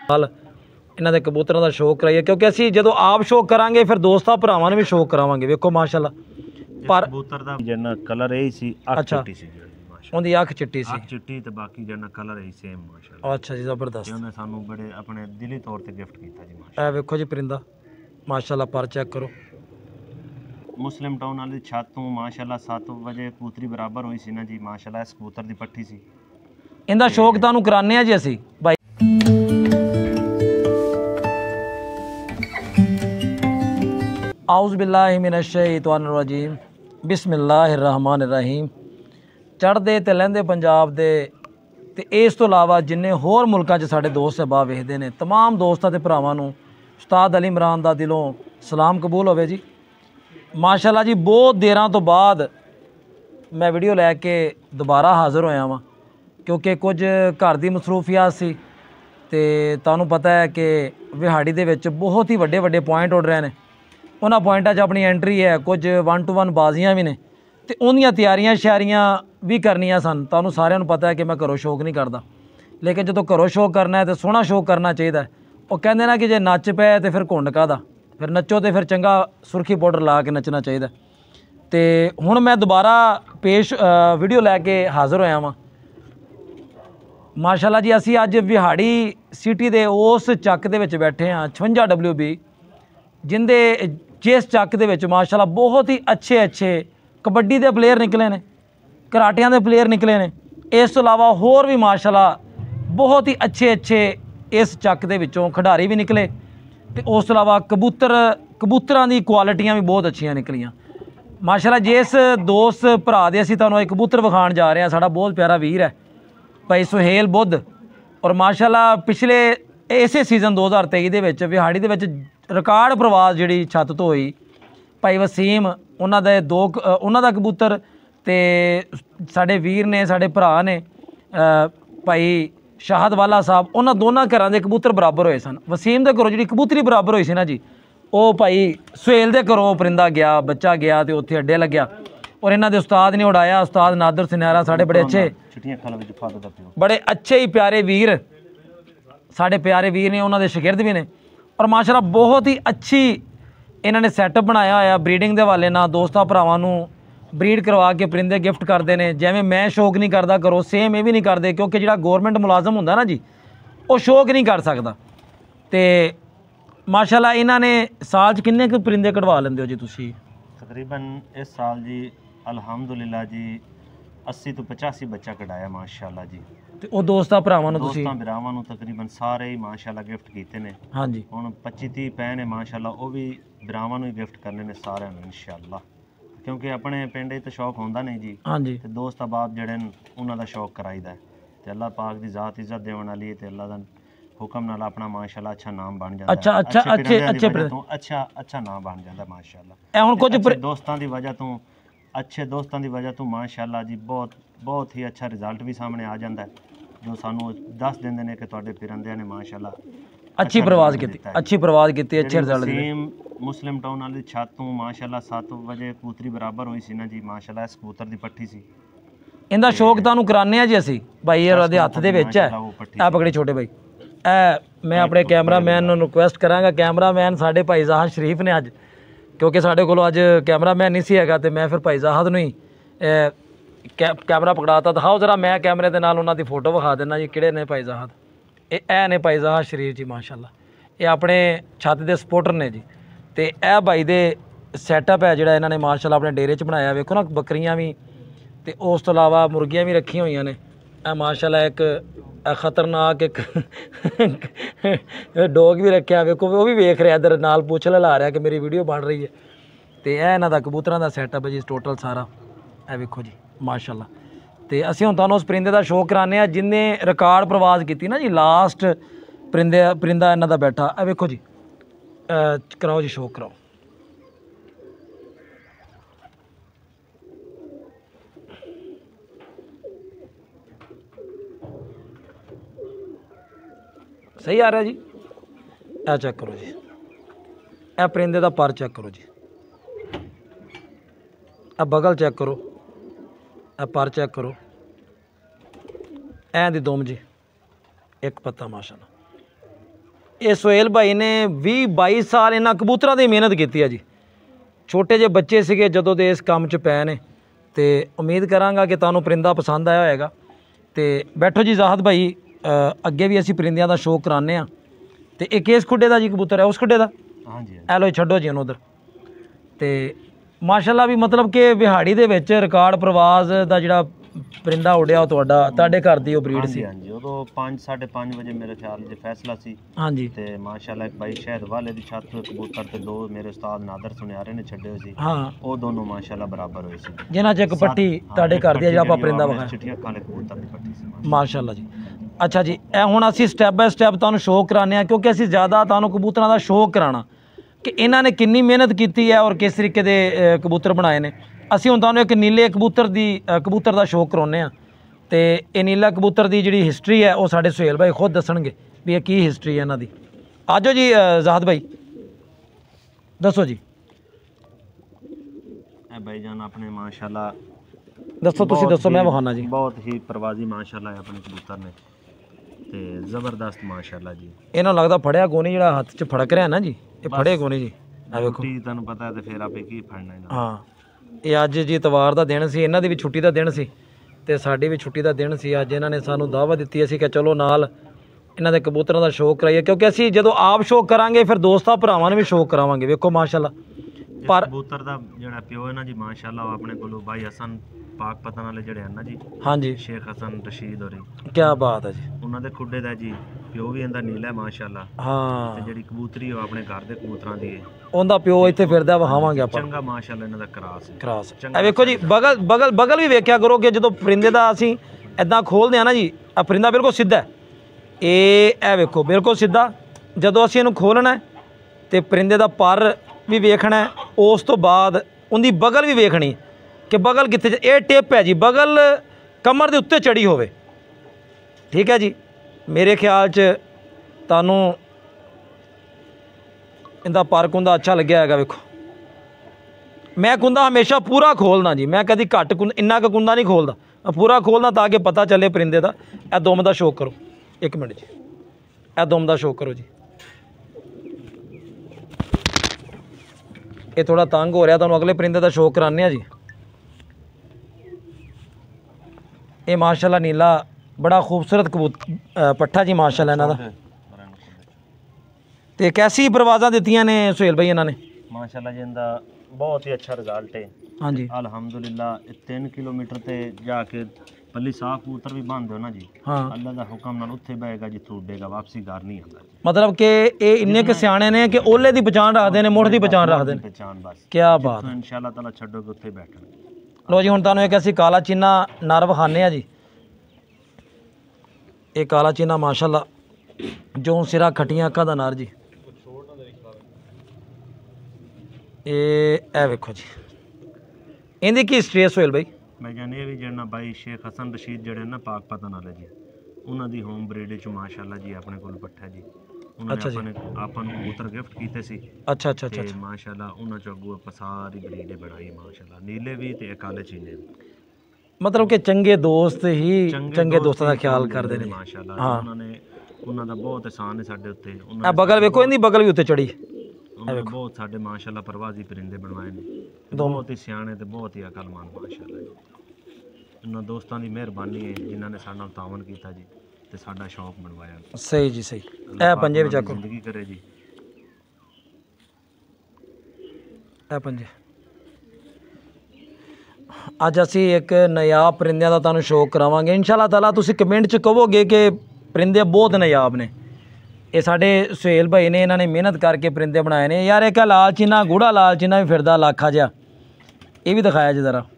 ਨਾਲ ਇਹਨਾਂ ਦੇ ਕਬੂਤਰਾਂ ਦਾ ਸ਼ੌਕ ਕਰਾਈਏ, ਕਿਉਂਕਿ ਅਸੀਂ ਜਦੋਂ ਆਪ ਸ਼ੌਕ ਕਰਾਂਗੇ ਫਿਰ ਦੋਸਤਾਂ ਭਰਾਵਾਂ ਨੂੰ ਵੀ ਸ਼ੌਕ ਕਰਾਵਾਂਗੇ। ਵੇਖੋ ਮਾਸ਼ਾਅੱਲਾ, ਪਰ ਕਬੂਤਰ ਦਾ ਜਿਹੜਾ ਕਲਰ ਇਹ ਸੀ, ਅੱਖ ਚਿੱਟੀ ਸੀ, ਉਹਦੀ ਅੱਖ ਚਿੱਟੀ ਸੀ, ਅੱਖ ਚਿੱਟੀ ਤੇ ਬਾਕੀ ਜਿਹੜਾ ਕਲਰ ਹੈ ਸੇਮ ਮਾਸ਼ਾਅੱਲਾ। ਅੱਛਾ ਜੀ, ਜ਼ਬਰਦਸਤ। ਉਹਨੇ ਸਾਨੂੰ ਬੜੇ ਆਪਣੇ ਦਿਲੀ ਤੌਰ ਤੇ ਗਿਫਟ ਕੀਤਾ ਜੀ ਮਾਸ਼ਾਅੱਲਾ। ਇਹ ਵੇਖੋ ਜੀ ਪਰਿੰਦਾ ਮਾਸ਼ਾਅੱਲਾ, ਪਰ ਚੈੱਕ ਕਰੋ। ਮੁਸਲਿਮ ਟਾਊਨ ਵਾਲੀ ਛੱਤ ਤੋਂ ਮਾਸ਼ਾਅੱਲਾ 7 ਵਜੇ ਕਬੂਤਰੀ ਬਰਾਬਰ ਹੋਈ ਸੀ ਨਾ ਜੀ ਮਾਸ਼ਾਅੱਲਾ। ਇਸ ਕਬੂਤਰ ਦੀ ਪੱਠੀ ਸੀ, ਇਹਦਾ ਸ਼ੌਕ ਤੁਹਾਨੂੰ ਕਰਾਉਂਦੇ ਆ ਜੀ ਅਸੀਂ ਭਾਈ। ਆਊਜ਼ ਬਿल्लाहि मिनश शैतानिर रजीम, बिस्मिल्लाहिर रहमानिर रहीम। ਚੜ੍ਹਦੇ ਤੇ ਲਹਿੰਦੇ ਪੰਜਾਬ ਦੇ ਤੇ ਇਸ ਤੋਂ ਇਲਾਵਾ ਜਿੰਨੇ ਹੋਰ ਮੁਲਕਾਂ 'ਚ ਸਾਡੇ ਦੋਸਤ ਸਹਿਬਾਬ ਵੇਖਦੇ ਨੇ, तमाम ਦੋਸਤਾਂ ਤੇ ਭਰਾਵਾਂ ਨੂੰ ਉਸਤਾਦ ਅਲੀ ਇਮਰਾਨ ਦਾ ਦਿਲੋਂ ਸਲਾਮ ਕਬੂਲ ਹੋਵੇ ਜੀ। ਮਾਸ਼ਾਅੱਲਾ ਜੀ, ਬਹੁਤ ਦੇਰਾਂ ਤੋਂ ਬਾਅਦ ਮੈਂ ਵੀਡੀਓ ਲੈ ਕੇ ਦੁਬਾਰਾ ਹਾਜ਼ਰ ਹੋਇਆ ਵਾਂ, ਕਿਉਂਕਿ ਕੁਝ ਘਰ ਦੀ ਮਸਰੂਫੀਅਤ ਸੀ ਤੇ ਤੁਹਾਨੂੰ ਪਤਾ ਹੈ ਕਿ ਵਿਹਾੜੀ ਦੇ ਵਿੱਚ ਬਹੁਤ ਹੀ ਵੱਡੇ ਵੱਡੇ ਪੁਆਇੰਟ ਉੱਡ ਰਹੇ ਨੇ। ਉਹਨਾਂ ਪੁਆਇੰਟਾਂ 'ਚ ਆਪਣੀ ਐਂਟਰੀ ਹੈ, ਕੁਝ 1-to-1 ਬਾਜ਼ੀਆਂ ਵੀ ਨੇ ਤੇ ਉਹਦੀਆਂ ਤਿਆਰੀਆਂ ਸ਼ਿਆਰੀਆਂ ਵੀ ਕਰਨੀਆਂ ਸਨ। ਤੁਹਾਨੂੰ ਸਾਰਿਆਂ ਨੂੰ ਪਤਾ ਹੈ ਕਿ ਮੈਂ ਘਰੋਂ ਸ਼ੌਕ ਨਹੀਂ ਕਰਦਾ, ਲੇਕਿਨ ਜਦੋਂ ਘਰੋਂ ਸ਼ੌਕ ਕਰਨਾ ਹੈ ਤੇ ਸੋਹਣਾ ਸ਼ੌਕ ਕਰਨਾ ਚਾਹੀਦਾ ਹੈ। ਉਹ ਕਹਿੰਦੇ ਨਾ ਕਿ ਜੇ ਨੱਚ ਪਏ ਤੇ ਫਿਰ ਘੁੰਡ ਕਾਹਦਾ, ਫਿਰ ਨੱਚੋ ਤੇ ਫਿਰ ਚੰਗਾ ਸੁਰਖੀ ਪਾਊਡਰ ਲਾ ਕੇ ਨੱਚਣਾ ਚਾਹੀਦਾ। ਤੇ ਹੁਣ ਮੈਂ ਦੁਬਾਰਾ ਵੀਡੀਓ ਲੈ ਕੇ ਹਾਜ਼ਰ ਹੋਇਆ ਵਾਂ। ਮਾਸ਼ਾਅੱਲਾ ਜੀ, ਅਸੀਂ ਅੱਜ ਵਿਹਾੜੀ ਸਿਟੀ ਦੇ ਉਸ ਚੱਕ ਦੇ ਵਿੱਚ ਬੈਠੇ ਹਾਂ 56 WB, ਜਿਸ ਚੱਕ ਦੇ ਵਿੱਚ ਮਾਸ਼ਾਅੱਲਾ ਬਹੁਤ ਹੀ ਅੱਛੇ ਕਬੱਡੀ ਦੇ ਪਲੇਅਰ ਨਿਕਲੇ ਨੇ, ਕਰਾਟਿਆਂ ਦੇ ਪਲੇਅਰ ਨਿਕਲੇ ਨੇ। ਇਸ ਤੋਂ ਇਲਾਵਾ ਹੋਰ ਵੀ ਮਾਸ਼ਾਅੱਲਾ ਬਹੁਤ ਹੀ ਅੱਛੇ ਇਸ ਚੱਕ ਦੇ ਵਿੱਚੋਂ ਖਿਡਾਰੀ ਵੀ ਨਿਕਲੇ ਤੇ ਉਸ ਤੋਂ ਇਲਾਵਾ ਕਬੂਤਰਾਂ ਦੀ ਕੁਆਲਿਟੀਆਂ ਵੀ ਬਹੁਤ ਅੱਛੀਆਂ ਨਿਕਲੀਆਂ ਮਾਸ਼ਾਅੱਲਾ। ਜਿਸ ਦੋਸਤ ਭਰਾ ਦੇ ਅਸੀਂ ਤੁਹਾਨੂੰ ਇੱਕ ਕਬੂਤਰ ਵਿਖਾਉਣ ਜਾ ਰਹੇ ਹਾਂ, ਸਾਡਾ ਬਹੁਤ ਪਿਆਰਾ ਵੀਰ ਹੈ ਭਾਈ ਸੁਹੇਲ ਬੁੱਧ। ਔਰ ਮਾਸ਼ਾਅੱਲਾ ਪਿਛਲੇ ਇਸੇ ਸੀਜ਼ਨ 2023 ਦੇ ਵਿੱਚ ਵਿਹਾੜੀ ਦੇ ਵਿੱਚ ਰਿਕਾਰਡ ਪ੍ਰਵਾਸ ਜਿਹੜੀ ਛੱਤ ਤੋਂ ਹੋਈ, ਭਾਈ ਵਸੀਮ ਉਹਨਾਂ ਦਾ ਕਬੂਤਰ ਤੇ ਸਾਡੇ ਵੀਰ ਨੇ, ਸਾਡੇ ਭਰਾ ਨੇ ਭਾਈ ਸ਼ਾਹਦ ਵਾਲਾ ਸਾਹਿਬ, ਉਹਨਾਂ ਦੋਨਾਂ ਘਰਾਂ ਦੇ ਕਬੂਤਰ ਬਰਾਬਰ ਹੋਏ ਸਨ। ਵਸੀਮ ਦੇ ਘਰੋਂ ਜਿਹੜੀ ਕਬੂਤਰੀ ਬਰਾਬਰ ਹੋਈ ਸੀ ਨਾ ਜੀ, ਉਹ ਭਾਈ ਸੁਹੇਲ ਦੇ ਘਰੋਂ ਪਰਿੰਦਾ ਗਿਆ, ਬੱਚਾ ਗਿਆ ਤੇ ਉੱਥੇ ਅੱਡੇ ਲੱਗਿਆ। ਔਰ ਇਹਨਾਂ ਦੇ ਉਸਤਾਦ ਨੇ ਉਡਾਇਆ, ਉਸਤਾਦ ਨਾਦਰ ਸਿਨਾਰਾ, ਸਾਡੇ ਬੜੇ ਅੱਛੇ ਹੀ ਪਿਆਰੇ ਵੀਰ, ਸਾਡੇ ਪਿਆਰੇ ਵੀਰ ਨੇ, ਉਹਨਾਂ ਦੇ ਸ਼ਾਗਿਰਦ ਵੀ ਨੇ। ਔਰ ਮਾਸ਼ਾਅੱਲਾ ਬਹੁਤ ਹੀ ਅੱਛੀ ਇਹਨਾਂ ਨੇ ਸੈਟਅਪ ਬਣਾਇਆ ਹੋਇਆ ਬਰੀਡਿੰਗ ਦੇ ਹਵਾਲੇ ਨਾਲ। ਦੋਸਤਾਂ ਭਰਾਵਾਂ ਨੂੰ ਬਰੀਡ ਕਰਵਾ ਕੇ ਪਰਿੰਦੇ ਗਿਫਟ ਕਰਦੇ ਨੇ। ਜਿਵੇਂ ਮੈਂ ਸ਼ੌਕ ਨਹੀਂ ਕਰਦਾ ਕਰੋ, ਸੇਮ ਇਹ ਵੀ ਨਹੀਂ ਕਰਦੇ, ਕਿਉਂਕਿ ਜਿਹੜਾ ਗੌਰਮੈਂਟ ਮੁਲਾਜ਼ਮ ਹੁੰਦਾ ਨਾ ਜੀ, ਉਹ ਸ਼ੌਕ ਨਹੀਂ ਕਰ ਸਕਦਾ। ਤੇ ਮਾਸ਼ਾਅੱਲਾ ਇਹਨਾਂ ਨੇ ਸਾਲ 'ਚ ਕਿੰਨੇ ਕੁ ਪਰਿੰਦੇ ਕਢਵਾ ਲੈਂਦੇ ਹੋ ਜੀ ਤੁਸੀਂ? ਤਕਰੀਬਨ ਇਸ ਸਾਲ ਜੀ ਅਲਹਮਦੁਲਿਲਾ ਜੀ 80 ਤੋਂ 85 ਬੱਚਾ ਕਢਾਇਆ ਮਾਸ਼ਾਅੱਲਾ ਜੀ। ਤੇ ਉਹ ਦੋਸਤਾਂ ਭਰਾਵਾਂ ਨੂੰ ਤੁਸੀਂ? ਦੋਸਤਾਂ ਭਰਾਵਾਂ ਨੂੰ ਤਕਰੀਬਨ ਸਾਰੇ ਹੀ ਮਾਸ਼ਾਅੱਲਾ ਗਿਫਟ ਕੀਤੇ ਨੇ। ਹਾਂਜੀ, ਹੁਣ 25-30 ਪਏ ਨੇ ਮਾਸ਼ਾਅੱਲਾ, ਉਹ ਵੀ ਭਰਾਵਾਂ ਨੂੰ ਹੀ ਗਿਫਟ ਕਰਨੇ ਨੇ ਸਾਰਿਆਂ ਨੂੰ ਇਨਸ਼ਾਅੱਲਾ, ਕਿਉਂਕਿ ਆਪਣੇ ਪਿੰਡ 'ਚ ਤਾਂ ਸ਼ੌਕ ਹੁੰਦਾ ਨਹੀਂ ਜੀ। ਹਾਂਜੀ, ਤੇ ਦੋਸਤ ਅਹਿਬਾਬ ਜਿਹੜੇ ਨੇ ਉਹਨਾਂ ਦਾ ਸ਼ੌਕ ਕਰਾਈਦਾ ਤੇ ਅੱਲਾਹ ਪਾਕ ਦੀ ਜ਼ਾਤ ਇੱਜ਼ਤ ਦੇਣ ਵਾਲੀ ਹੈ ਤੇ ਅੱਲਾਹ ਦਾ ਹੁਕਮ ਨਾਲ ਆਪਣਾ ਮਾਸ਼ਾਅੱਲਾ ਅੱਛਾ ਨਾਮ ਬਣ ਜਾਂਦਾ। ਅੱਛਾ ਨਾਮ ਬਣ ਜਾਂਦਾ ਮਾਸ਼ਾਅੱਲਾ। ਇਹ ਹੁਣ ਕੁਝ ਦੋਸਤਾਂ ਦੀ ਵਜ੍ਹਾ ਤੋਂ, ਅੱਛੇ ਦੋਸਤਾਂ ਦੀ ਵਜ੍ਹਾ ਤੋਂ ਮਾਸ਼ਾਅੱਲਾ ਜੀ ਬਹੁਤ ਹੀ ਅੱਛਾ ਰਿਜ਼ਲਟ ਵੀ ਸਾਹਮਣੇ ਆ ਜਾਂਦਾ ਹੈ, ਜੋ ਸਾਨੂੰ ਦੱਸ ਦਿੰਦੇ ਨੇ ਕਿ ਤੁਹਾਡੇ ਪਰਿੰਦਿਆਂ ਨੇ ਮਾਸ਼ਾਅੱਲਾ ਅੱਛੀ ਪ੍ਰਵਾਸ ਕੀਤੀ, ਅੱਛੇ ਰਿਜ਼ਲਟ ਦਿੱਤੇ। ਮੁਸਲਿਮ ਟਾਊਨ ਵਾਲੀ ਛੱਤ ਤੋਂ ਮਾਸ਼ਾਅੱਲਾ 7 ਵਜੇ ਕਬੂਤਰੀ ਬਰਾਬਰ ਹੋਈ ਸੀ ਨਾ ਜੀ ਮਾਸ਼ਾਅੱਲਾ। ਇਸ ਕਬੂਤਰ ਦੀ ਪੱਠੀ ਸੀ, ਇਹਦਾ ਸ਼ੌਕ ਤੁਹਾਨੂੰ ਕਰਾਉਂਦੇ ਆ ਜੀ ਅਸੀਂ। ਭਾਈ ਇਹਨਾਂ ਦੇ ਹੱਥ ਦੇ ਵਿੱਚ ਹੈ, ਆ ਪਕੜੇ ਛੋਟੇ ਭਾਈ। ਮੈਂ ਆਪਣੇ ਕੈਮਰਾਮੈਨ ਨੂੰ ਰਿਕੁਐਸਟ ਕਰਾਂਗਾ, ਕੈਮਰਾਮੈਨ ਸਾਡੇ ਭਾਈ ਜ਼ਾਹਦ ਸ਼ਰੀਫ ਨੇ ਅੱਜ, ਕਿਉਂਕਿ ਸਾਡੇ ਕੋਲ ਅੱਜ ਕੈਮਰਾਮੈਨ ਨਹੀਂ ਸੀ ਹੈਗਾ ਤੇ ਮੈਂ ਫਿਰ ਭਾਈ ਜ਼ਾਹਦ ਨੂੰ ਹੀ ਕੈਮਰਾ ਪਕੜਾਤਾ। ਦਿਖਾਓ ਜ਼ਰਾ, ਮੈਂ ਕੈਮਰੇ ਦੇ ਨਾਲ ਉਹਨਾਂ ਦੀ ਫੋਟੋ ਵਿਖਾ ਦਿੰਦਾ ਜੀ। ਕਿਹੜੇ ਨੇ ਭਾਈ ਜ਼ਾਹਦ? ਇਹ ਨੇ ਭਾਈ ਜ਼ਾਹਦ ਸ਼ਰੀਫ ਜੀ ਮਾਸ਼ਾਅੱਲਾ। ਇਹ ਆਪਣੇ ਛੱਤ ਦੇ ਸਪੋਰਟਰ ਨੇ ਜੀ। ਤੇ ਇਹ ਭਾਈ ਦੇ ਸੈਟਅਪ ਹੈ ਜਿਹੜਾ ਇਹਨਾਂ ਨੇ ਮਾਸ਼ਾਅੱਲਾ ਆਪਣੇ ਡੇਰੇ 'ਚ ਬਣਾਇਆ। ਵੇਖੋ ਨਾ, ਬੱਕਰੀਆਂ ਵੀ ਤੇ ਉਸ ਤੋਂ ਇਲਾਵਾ ਮੁਰਗੀਆਂ ਵੀ ਰੱਖੀਆਂ ਹੋਈਆਂ ਨੇ। ਇਹ ਮਾਸ਼ਾਅੱਲਾ ਇੱਕ ਖਤਰਨਾਕ ਇੱਕ ਡੋਗ ਵੀ ਰੱਖਿਆ, ਵੇਖੋ ਉਹ ਵੀ ਵੇਖ ਰਿਹਾ ਇੱਧਰ ਨਾਲ, ਪੁੱਛ ਲਾ ਰਿਹਾ ਕਿ ਮੇਰੀ ਵੀਡੀਓ ਬਣ ਰਹੀ ਹੈ। ਤੇ ਇਹ ਇਹਨਾਂ ਦਾ ਕਬੂਤਰਾਂ ਦਾ ਸੈਟਅਪ ਹੈ ਜੀ ਟੋਟਲ ਸਾਰਾ। ਇਹ ਵੇਖੋ ਜੀ ਮਾਸ਼ਾਅੱਲਾ। ਤੇ ਅਸੀਂ ਹੁਣ ਤੁਹਾਨੂੰ ਉਸ ਪਰਿੰਦੇ ਦਾ ਸ਼ੌਕ ਕਰਾਉਂਦੇ ਹਾਂ ਜਿਹਨੇ ਰਿਕਾਰਡ ਪ੍ਰਵਾਸ ਕੀਤੀ ਨਾ ਜੀ। ਲਾਸਟ ਪਰਿੰਦਾ ਇਹਨਾਂ ਦਾ ਬੈਠਾ, ਇਹ ਵੇਖੋ ਜੀ, ਕਰਾਓ ਜੀ ਸ਼ੌਕ ਕਰਾਓ। सही आ रहा जी? ए चेक करो जी, ए परिंदे का पर चेक करो जी, ए बगल चेक करो, ए पर चेक करो, ए दी दुम जी, एक पत्ता माशाल्लाह। ਇਹ ਸੁਹੇਲ ਭਾਈ ਨੇ 20-22 ਸਾਲ ਇਹਨਾਂ ਕਬੂਤਰਾਂ ਦੀ ਮਿਹਨਤ ਕੀਤੀ ਹੈ ਜੀ। ਛੋਟੇ ਜਿਹੇ ਬੱਚੇ ਸੀਗੇ ਜਦੋਂ ਦੇ ਇਸ ਕੰਮ 'ਚ ਪਏ ਨੇ, ਤੇ ਉਮੀਦ ਕਰਾਂਗਾ ਕਿ ਤੁਹਾਨੂੰ ਪਰਿੰਦਾ ਪਸੰਦ ਆਇਆ ਹੋਏਗਾ। ਤੇ ਬੈਠੋ ਜੀ ਜ਼ਾਹਦ ਭਾਈ, ਅੱਗੇ ਵੀ ਅਸੀਂ ਪਰਿੰਦਿਆਂ ਦਾ ਸ਼ੌਕ ਕਰਾਉਂਦੇ ਹਾਂ। ਤੇ ਇਹ ਕਿਸ ਖੁੱਡੇ ਦਾ ਜੀ ਕਬੂਤਰ ਹੈ? ਉਸ ਖੁੱਡੇ ਦਾ? ਹਾਂਜੀ। ਐ ਲੋ ਛੱਡੋ ਜੀ ਉਹਨੂੰ ਉਧਰ। ਤੇ ਮਾਸ਼ਾਅੱਲਾ ਵੀ ਮਤਲਬ ਕਿ ਵਿਹਾੜੀ ਦੇ ਵਿੱਚ ਰਿਕਾਰਡ ਪ੍ਰਵਾਜ਼ ਦਾ ਜਿਹੜਾ ਪਰਿੰਦਾ ਉੱਡਿਆ ਉਹ ਤੁਹਾਡੇ ਘਰ ਦੀ ਉਹ ਬਰੀਡ ਸੀ? ਹਾਂਜੀ, ਉਦੋਂ 5-5:30 ਵਜੇ ਮੇਰੇ ਖਿਆਲ 'ਚ ਫੈਸਲਾ ਸੀ। ਹਾਂਜੀ। ਤੇ ਮਾਸ਼ਾਅੱਲਾ ਇੱਕ ਬਾਈ ਸ਼ਹਿਦ ਵਾਲੇ ਦੀ ਛੱਤ ਤੋਂ ਕਬੂਤਰ ਤੇ 2 ਮੇਰੇ ਉਸਤਾਦ ਨਾਦਰ ਸੁਨਿਆਰੇ ਨੇ ਛੱਡੇ ਹੋਏ ਸੀ। ਹਾਂ, ਉਹ ਦੋਨੋਂ ਮਾਸ਼ਾਅੱਲਾ ਬਰਾਬਰ ਹੋਏ ਸੀ, ਜਿਨ੍ਹਾਂ 'ਚ ਇੱਕ ਪੱਟੀ ਤੁਹਾਡੇ ਘਰ ਦੀ ਜਿਹੜਾ ਆਪਾਂ ਪਰਿੰਦਾ ਵਿਖਾਇਆ। ਚਿੱਟੀਆਂ ਅੱਖਾਂ ਵਾਲੇ ਕਬੂਤਰ ਦੀ ਪੱਟੀ ਸੀ ਮਾਸ਼ਾਅੱਲਾ ਜੀ। ਅੱਛਾ ਜੀ, ਇਹ ਹੁਣ ਅਸੀਂ ਸਟੈਪ ਬਾਏ ਸਟੈਪ ਤੁਹਾਨੂੰ ਸ਼ੌਕ ਕਰਾਉਂਦੇ ਹਾਂ, ਕਿਉਂਕਿ ਅਸੀਂ ਜ਼ਿਆਦਾ ਤੁਹਾਨੂੰ ਕਬੂਤਰਾਂ ਦਾ ਸ਼ੌਕ ਕਰਾਉਣਾ ਕਿ ਇਹਨਾਂ ਨੇ ਕਿੰਨੀ ਮਿਹਨਤ ਕੀਤੀ ਹੈ ਔਰ ਕਿਸ ਤਰੀਕੇ ਦੇ ਕਬੂਤਰ ਬਣਾਏ ਨੇ। ਅਸੀਂ ਹੁਣ ਤੁਹਾਨੂੰ ਇੱਕ ਨੀਲੇ ਕਬੂਤਰ ਦਾ ਸ਼ੌਕ ਕਰਾਉਂਦੇ ਹਾਂ। ਤੇ ਇਹ ਨੀਲਾ ਕਬੂਤਰ ਦੀ ਜਿਹੜੀ ਹਿਸਟਰੀ ਹੈ ਉਹ ਸਾਡੇ ਸੁਹੇਲ ਭਾਈ ਖੁਦ ਦੱਸਣਗੇ ਵੀ ਇਹ ਕੀ ਹਿਸਟਰੀ ਹੈ ਇਹਨਾਂ ਦੀ। ਆਜੋ ਜੀ ਜ਼ਾਹਦ ਭਾਈ, ਦੱਸੋ ਜੀ। ਇਹ ਭਾਈ ਜਾਨ ਆਪਣੇ ਮਾਸ਼ਾਅੱਲਾ ਦੱਸੋ, ਤੁਸੀਂ ਦੱਸੋ, ਮੈਂ ਵਿਖਾਉਣਾ ਜੀ। ਬਹੁਤ ਹੀ ਪ੍ਰਵਾਜ਼ੀ ਮਾਸ਼ਾਅੱਲਾ ਹੈ ਆਪਣੇ ਕਬੂਤਰ ਨੇ, ਤੇ ਜ਼ਬਰਦਸਤ ਮਾਸ਼ਾਅੱਲਾ ਜੀ। ਇਹਨਾਂ ਲੱਗਦਾ ਫੜਿਆ ਕੋਨੀ, ਜਿਹੜਾ ਹੱਥ 'ਚ ਫੜਕ ਰਿਹਾ ਨਾ ਜੀ, ਇਹ ਫੜੇ ਕੋਨੀ ਜੀ। ਆ ਵੇਖੋ, ਤੁਹਾਨੂੰ ਪਤਾ ਤੇ ਫਿਰ ਆਪੇ ਕੀ ਫੜਨਾ ਇਹਨਾਂ। ਹਾਂ, ਇਹ ਅੱਜ ਜੀ ਇਤਵਾਰ ਦਾ ਦਿਨ ਸੀ, ਇਹਨਾਂ ਦੀ ਵੀ ਛੁੱਟੀ ਦਾ ਦਿਨ ਸੀ ਤੇ ਸਾਡੀ ਵੀ ਛੁੱਟੀ ਦਾ ਦਿਨ ਸੀ। ਅੱਜ ਇਹਨਾਂ ਨੇ ਸਾਨੂੰ ਦਾਅਵਤ ਦਿੱਤੀ, ਅਸੀਂ ਕਿ ਚਲੋ ਨਾਲ ਇਹਨਾਂ ਦੇ ਕਬੂਤਰਾਂ ਦਾ ਸ਼ੌਕ ਕਰਾਈਏ, ਕਿਉਂਕਿ ਅਸੀਂ ਜਦੋਂ ਆਪ ਸ਼ੌਕ ਕਰਾਂਗੇ ਫਿਰ ਦੋਸਤਾਂ ਭਰਾਵਾਂ ਨੂੰ ਵੀ ਸ਼ੌਕ ਕਰਾਵਾਂਗੇ। ਵੇਖੋ ਮਾਸ਼ਾਅੱਲਾ, ਪਰ ਕਬੂਤਰ ਦਾ ਜਿਹੜਾ ਪਿਓ ਹੈ ਨਾ ਜੀ ਮਾਸ਼ਾਅੱਲਾ, ਉਹ ਆਪਣੇ ਕੋਲੋਂ ਬਾਈ ਹਸਨ ਪਾਕ ਪਤਨ ਵਾਲੇ ਜਿਹੜੇ ਹਨ ਨਾ ਜੀ, ਹਾਂਜੀ, ਸ਼ੇਖ ਹਸਨ ਰਸ਼ੀਦ ਹੋਰੀ, ਕੀ ਬਾਤ ਹੈ ਜੀ। ਉਹਨਾਂ ਦੇ ਖੁੱਡੇ ਦਾ ਜੀ ਪਿਓ ਵੀ ਇਹਦਾ ਨੀਲਾ ਹੈ ਮਾਸ਼ਾਅੱਲਾ। ਹਾਂ, ਤੇ ਜਿਹੜੀ ਕਬੂਤਰੀ ਉਹ ਆਪਣੇ ਘਰ ਦੇ ਕਬੂਤਰਾਂ ਦੀ ਹੈ, ਉਹਦਾ ਪਿਓ ਇੱਥੇ ਫਿਰਦਾ, ਵਿਖਾਵਾਂਗੇ ਆਪਾਂ। ਚੰਗਾ ਮਾਸ਼ਾਅੱਲਾ ਇਹਨਾਂ ਦਾ ਕਰਾਸ। ਇਹ ਵੇਖੋ ਜੀ, ਬਗਲ ਵੀ ਵੇਖਿਆ ਕਰੋ ਕਿ ਜਦੋਂ ਪਰਿੰਦੇ ਦਾ ਅਸੀਂ ਇਦਾਂ ਖੋਲਦੇ ਆ ਨਾ ਜੀ, ਆ ਪਰਿੰਦਾ ਬਿਲਕੁਲ ਸਿੱਧਾ ਹੈ। ਇਹ ਵੇਖੋ ਬਿਲਕੁਲ ਸਿੱਧਾ। ਜਦੋਂ ਅਸੀਂ ਇਹਨੂੰ ਖੋਲਣਾ ਤੇ ਪਰਿੰਦੇ ਦਾ ਪਰ ਵੀ ਵੇਖਣਾ, ਉਸ ਤੋਂ ਬਾਅਦ ਉਹਦੀ ਬਗਲ ਵੀ ਵੇਖਣੀ ਕਿ ਬਗਲ ਕਿੱਥੇ। ਇਹ ਟਿਪ ਹੈ ਜੀ, ਬਗਲ ਕਮਰ ਦੇ ਉੱਤੇ ਚੜੀ ਹੋਵੇ, ਠੀਕ ਹੈ ਜੀ। ਮੇਰੇ ਖਿਆਲ 'ਚ ਤੁਹਾਨੂੰ ਇਹਦਾ ਪਰ ਕੁੰਦਾ ਅੱਛਾ ਲੱਗਿਆ ਹੈਗਾ। ਵੇਖੋ, ਮੈਂ ਕੁੰਦਾ ਹਮੇਸ਼ਾ ਪੂਰਾ ਖੋਲਦਾ ਜੀ, ਮੈਂ ਕਦੀ ਘੱਟ ਇੰਨਾ ਕੁ ਕੁੰਦਾ ਨਹੀਂ ਖੋਲਦਾ, ਮੈਂ ਪੂਰਾ ਖੋਲਦਾ ਤਾਂ ਕਿ ਪਤਾ ਚੱਲੇ ਪਰਿੰਦੇ ਦਾ। ਇਹ ਦੁਮ ਦਾ ਸ਼ੌਕ ਕਰੋ, 1 ਮਿੰਟ ਜੀ, ਇਹ ਦੁਮ ਦਾ ਸ਼ੌਕ ਕਰੋ ਜੀ। ਇਹ ਥੋੜਾ ਤੰਗ ਹੋ ਰਿਹਾ, ਤੁਹਾਨੂੰ ਅਗਲੇ ਪਰਿੰਦੇ ਦਾ ਸ਼ੌਕ ਕਰਾਉਂਦੇ ਆ ਜੀ। ਇਹ ਮਾਸ਼ਾਅੱਲਾ ਨੀਲਾ ਬੜਾ ਖੂਬਸੂਰਤ ਪੱਠਾ ਜੀ ਮਾਸ਼ਾਅੱਲਾ ਇਹਨਾਂ ਦਾ। ਤੇ ਕੈਸੀ ਪ੍ਰਵਾਜ਼ਾਂ ਦਿੱਤੀਆਂ ਨੇ ਸੁਹੇਲ ਭਾਈ ਇਹਨਾਂ ਨੇ? ਮਾਸ਼ਾਅੱਲਾ ਜੀ ਇਹਦਾ ਬਹੁਤ ਹੀ ਅੱਛਾ ਰਿਜ਼ਲਟ ਹੈ। ਹਾਂਜੀ, ਅਲਹਮਦੁਲਿਲਾ। 3 ਕਿਲੋਮੀਟਰ ਤੇ ਜਾ ਕੇ ਪੱਲੀ ਸਾਫ ਕਬੂਤਰ ਵੀ ਬੰਨਦੇ ਹੋ ਨਾ ਜੀ, ਹਾਂ, ਅੱਲਾ ਦਾ ਹੁਕਮ ਨਾਲ ਉੱਥੇ ਬਹੇਗਾ ਜਿੱਥੇ ਉੱਡੇਗਾ, ਵਾਪਸੀ ਘਰ ਨਹੀਂ ਆਉਂਦਾ। ਮਤਲਬ ਕਿ ਇਹ ਇੰਨੇ ਕੁ ਸਿਆਣੇ ਨੇ ਕਿ ਓਲੇ ਦੀ ਪਛਾਣ ਰੱਖਦੇ ਨੇ, ਮੁੱਢ ਦੀ ਪਛਾਣ ਰੱਖਦੇ ਨੇ। ਪਛਾਣ ਬਸ, ਕੀ ਬਾਤ ਹੈ। ਇਨਸ਼ਾਅੱਲਾ ਤਾਲਾ ਛੱਡੋਗੇ ਉੱਥੇ ਬੈਠਣ। ਲੋ ਜੀ, ਹੁਣ ਤੁਹਾਨੂੰ ਇੱਕ ਅਸੀਂ ਕਾਲਾ ਚੀਨਾ ਨਰ ਵਿਖਾਉਂਦੇ ਆ ਜੀ। ਇਹ ਕਾਲਾ ਚੀਨਾ ਮਾਸ਼ਾਅੱਲਾ ਜੋ ਸਿਰਾ ਖੱਟੀਆਂ ਅੱਖਾਂ ਦਾ ਨਰ ਜੀ। ਇਹ ਵੇਖੋ ਜੀ, ਇਹਦੀ ਕੀ ਹਿਸਟਰੀ ਹੈ ਸੁਹੇਲ ਭਾਈ? ਮੈਂ ਜਾਣੇ ਵੀ ਜਿਹੜਾ ਬਾਈ ਸ਼ੇਖ ਹਸਨ ਰਸ਼ੀਦ ਜਿਹੜੇ ਨਾ ਪਾਕ ਪਤਨ ਵਾਲੇ ਜੀ, ਉਹਨਾਂ ਦੀ ਹੋਮ ਬਰੀਡ ਚ ਮਾਸ਼ਾਅੱਲਾ ਜੀ ਆਪਣੇ ਕੋਲ ਪੱਠਾ ਜੀ। ਉਹਨਾਂ ਨੇ ਆਪਾਂ ਨੂੰ ਕਬੂਤਰ ਗਿਫਟ ਕੀਤੇ ਸੀ। ਅੱਛਾ। ਤੇ ਮਾਸ਼ਾਅੱਲਾ ਉਹਨਾਂ ਚੋਂ ਅੱਗੋਂ ਆਪਾਂ ਸਾਰੀ ਬਰੀਡ ਬਣਾਈ ਮਾਸ਼ਾਅੱਲਾ, ਨੀਲੇ ਵੀ ਤੇ ਕਾਲੇ ਚੀਨੇ ਵੀ। ਮਤਲਬ ਕਿ ਚੰਗੇ ਦੋਸਤ ਹੀ ਚੰਗੇ ਦੋਸਤਾਂ ਦਾ ਖਿਆਲ ਕਰਦੇ ਨੇ ਮਾਸ਼ਾਅੱਲਾ। ਉਹਨਾਂ ਦਾ ਬਹੁਤ ਇਹਸਾਨ ਹੈ ਸਾਡੇ ਉੱਤੇ। ਆ ਬਗਲ ਵੇਖੋ, ਇਹਦੀ ਬਗਲ ਵੀ ਉੱਤੇ ਚੜੀ। ਉਹਨਾਂ ਨੇ ਬਹੁਤ ਸਾਡੇ ਮਾਸ਼ਾਅੱਲਾ ਪ੍ਰਵਾਜ਼ੀ ਪਰਿੰਦੇ ਬਣਵਾਏ ਨੇ, ਬਹੁਤ ਹੀ ਸਿਆਣੇ ਤੇ ਬਹੁਤ ਹੀ ਅਕਲਮੰਦ ਮਾਸ਼ਾਅੱਲਾ ਜੀ। ਉਹਨਾਂ ਦੋਸਤਾਂ ਦੀ ਮਿਹਰਬਾਨੀ ਹੈ ਜਿਨ੍ਹਾਂ ਨੇ ਸਾਡੇ ਨਾਲ ਤਾਵਨ ਕੀਤਾ ਜੀ ਤੇ ਸਾਡਾ ਸ਼ੌਕ ਬਣਵਾਇਆ। ਸਹੀ ਜੀ, ਸਹੀ। ਇਹ ਪੰਜੇ ਵਿੱਚ ਆਕੋ, ਜ਼ਿੰਦਗੀ ਕਰੇ ਜੀ। ਇਹ ਪੰਜੇ ਅੱਜ ਅਸੀਂ ਇੱਕ ਨਾਯਾਬ ਪਰਿੰਦਿਆਂ ਦਾ ਤੁਹਾਨੂੰ ਸ਼ੌਕ ਕਰਾਵਾਂਗੇ ਇਨਸ਼ਾਅੱਲਾ ਤਾਲਾ। ਤੁਸੀਂ ਕਮੈਂਟ 'ਚ ਕਹੋਗੇ ਕਿ ਪਰਿੰਦੇ ਬਹੁਤ ਨਾਯਾਬ ਨੇ। ਇਹ ਸਾਡੇ ਸੁਹੇਲ ਭਾਈ ਨੇ, ਇਹਨਾਂ ਨੇ ਮਿਹਨਤ ਕਰਕੇ ਪਰਿੰਦੇ ਬਣਾਏ ਨੇ ਯਾਰ। ਇੱਕ ਲਾਲ ਚੀਨਾ, ਗੂੜਾ ਲਾਲ ਚੀਨਾ ਵੀ ਫਿਰਦਾ ਲਾਖਾ ਜਿਹਾ, ਇਹ ਵੀ ਦਿਖਾਇਆ ਜੀ ਜ਼ਰਾ।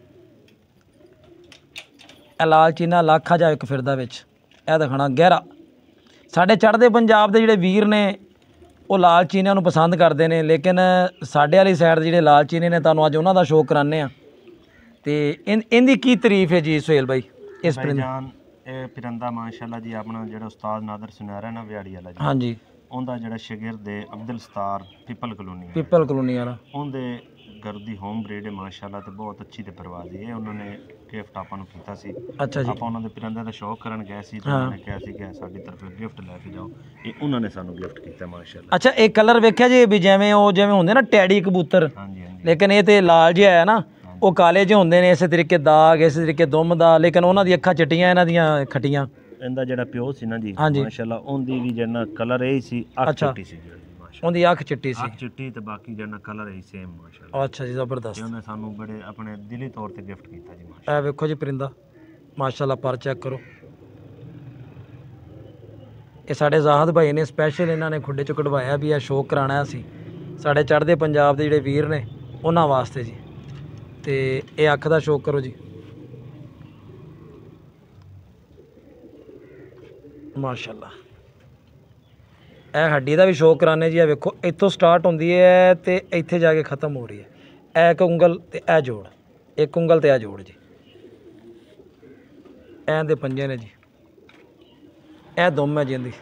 ਇਹ ਲਾਲ ਚੀਨਾ ਲਾਖਾ ਜਿਹਾ ਇੱਕ ਫਿਰਦਾ ਵਿੱਚ, ਇਹ ਦਿਖਾਣਾ ਗਹਿਰਾ। ਸਾਡੇ ਚੜ੍ਹਦੇ ਪੰਜਾਬ ਦੇ ਜਿਹੜੇ ਵੀਰ ਨੇ ਉਹ ਲਾਲ ਚੀਨਿਆਂ ਨੂੰ ਪਸੰਦ ਕਰਦੇ ਨੇ, ਲੇਕਿਨ ਸਾਡੇ ਵਾਲੀ ਸਾਈਡ ਦੇ ਜਿਹੜੇ ਲਾਲ ਚੀਨੇ ਨੇ ਤੁਹਾਨੂੰ ਅੱਜ ਉਹਨਾਂ ਦਾ ਸ਼ੌਕ ਕਰਾਉਂਦੇ ਆ। ਤੇ ਇਹਦੀ ਕੀ ਤਾਰੀਫ ਹੈ ਜੀ ਸੁਹੇਲ ਭਾਈ ਇਸ ਪਰਿੰਦੇ? ਇਹ ਪਰਿੰਦਾ ਮਾਸ਼ਾਅੱਲਾ ਜੀ ਆਪਣਾ ਜਿਹੜਾ ਉਸਤਾਦ ਨਾਦਰ ਸੁਨਿਆਰਾ ਨਾ ਵਿਹਾੜੀ ਵਾਲਾ ਜੀ, ਹਾਂਜੀ, ਉਹਦਾ ਜਿਹੜਾ ਸ਼ਾਗਿਰਦ ਹੈ ਅਬਦੁਲ ਸਤਾਰ ਪਿੱਪਲ ਕਲੋਨੀ ਵਾਲਾ, ਉਹਦੇ घर ਦੀ ਹੋਮ ਬਰੀਡ ਹੈ ਮਾਸ਼ਾਅੱਲਾ ਤੇ ਬਹੁਤ ਅੱਛੀ ਤੇ ਪਰਵਾਜ਼ੀ ਹੈ। ਉਹਨਾਂ ਨੇ ਗਿਫਟ ਆਪਾਂ ਨੂੰ ਕੀਤਾ ਸੀ। ਅੱਛਾ ਜੀ। ਆਪਾਂ ਉਹਨਾਂ ਦੇ ਪਰਿੰਦਿਆਂ ਦਾ ਸ਼ੌਕ ਕਰਨ ਗਏ ਸੀ ਤੇ ਉਹਨਾਂ ਨੇ ਕਿਹਾ ਸੀ ਕਿ ਸਾਡੀ ਤਰਫੋਂ ਗਿਫਟ ਲੈ ਕੇ ਜਾਓ। ਇਹ ਉਹਨਾਂ ਨੇ ਸਾਨੂੰ ਗਿਫਟ ਕੀਤਾ ਮਾਸ਼ਾਅੱਲਾ। ਅੱਛਾ, ਇਹ ਕਲਰ ਵੇਖਿਆ ਜੀ ਵੀ ਜਿਵੇਂ ਹੁੰਦੇ ਨਾ ਟੈਡੀ ਕਬੂਤਰ, ਹਾਂਜੀ ਹਾਂਜੀ। ਲੇਕਿਨ ਇਹ ਤੇ ਲਾਲ ਜਿਹਾ ਹੈ ਨਾ, ਉਹ ਕਾਲੇ ਜਿਹੇ ਹੁੰਦੇ ਨੇ, ਇਸੇ ਤਰੀਕੇ ਦਾਗ, ਇਸੇ ਤਰੀਕੇ ਦੁਮ ਦਾ, ਲੇਕਿਨ ਉਹਨਾਂ ਦੀ ਅੱਖਾਂ ਚਿੱਟੀਆਂ, ਇਹਨਾਂ ਦੀਆਂ ਖੱਟੀਆਂ। ਇਹਦਾ ਜਿਹੜਾ ਪਿਓ ਸੀ ਨਾ ਜੀ ਮਾਸ਼ਾਅੱਲਾ, ਉਹਦੀ ਵੀ ਜਿਹੜਾ ਕਲਰ ਇਹ ਸੀ, ਅੱਖ ਚਿੱਟੀ ਸੀ ਜਿਹੜੀ ਮਾਸ਼ਾਅੱਲਾ, ਉਹਦੀ ਅੱਖ ਚਿੱਟੀ ਸੀ, ਅੱਖ ਚਿੱਟੀ ਤੇ ਬਾਕੀ ਜਿਹੜਾ ਕਲਰ ਇਹ ਸੇਮ ਮਾਸ਼ਾਅੱਲਾ। ਅੱਛਾ ਜੀ, ਜ਼ਬਰਦਸਤ। ਉਹਨੇ ਸਾਨੂੰ ਬੜੇ ਆਪਣੇ ਦਿਲੀ ਤੌਰ ਤੇ ਗਿਫਟ ਕੀਤਾ ਜੀ ਮਾਸ਼ਾਅੱਲਾ। ਇਹ ਵੇਖੋ ਜੀ ਪਰਿੰਦਾ ਮਾਸ਼ਾਅੱਲਾ, ਪਰ ਚੈੱਕ ਕਰੋ। ਇਹ ਸਾਡੇ ਜ਼ਾਹਦ ਭਾਈ ਨੇ ਸਪੈਸ਼ਲ ਇਹਨਾਂ ਨੇ ਖੁੱਡੇ ਚੋਂ ਕਢਵਾਇਆ ਵੀ ਇਹ ਸ਼ੌਕ ਕਰਾਉਣਾ ਅਸੀਂ ਸਾਡੇ ਚੜ੍ਹਦੇ ਪੰਜਾਬ ਦੇ ਜਿਹੜੇ ਵੀਰ ਨੇ ਉਹਨਾਂ ਵਾਸਤੇ ਜੀ। ਤੇ ਇਹ ਅੱਖ ਦਾ ਸ਼ੌਕ ਕਰੋ ਜੀ ਮਾਸ਼ਾਅੱਲਾ। ਇਹ ਹੱਡੀ ਦਾ ਵੀ ਸ਼ੌਕ ਕਰਾਣੇ ਜੀ। ਇਹ ਵੇਖੋ ਇੱਥੋਂ ਸਟਾਰਟ ਹੁੰਦੀ ਹੈ ਤੇ ਇੱਥੇ ਜਾ ਕੇ ਖ਼ਤਮ ਹੋ ਰਹੀ ਹੈ। ਇਹ ਇੱਕ ਉਂਗਲ ਤੇ ਇਹ ਜੋੜ, ਇੱਕ ਉਂਗਲ ਤੇ ਇਹ ਜੋੜ ਜੀ। ਐਂ ਦੇ ਪੰਜੇ ਨੇ ਜੀ, ਇਹ ਦੁਮ ਹੈ ਜੀ ਇਹਦੀ।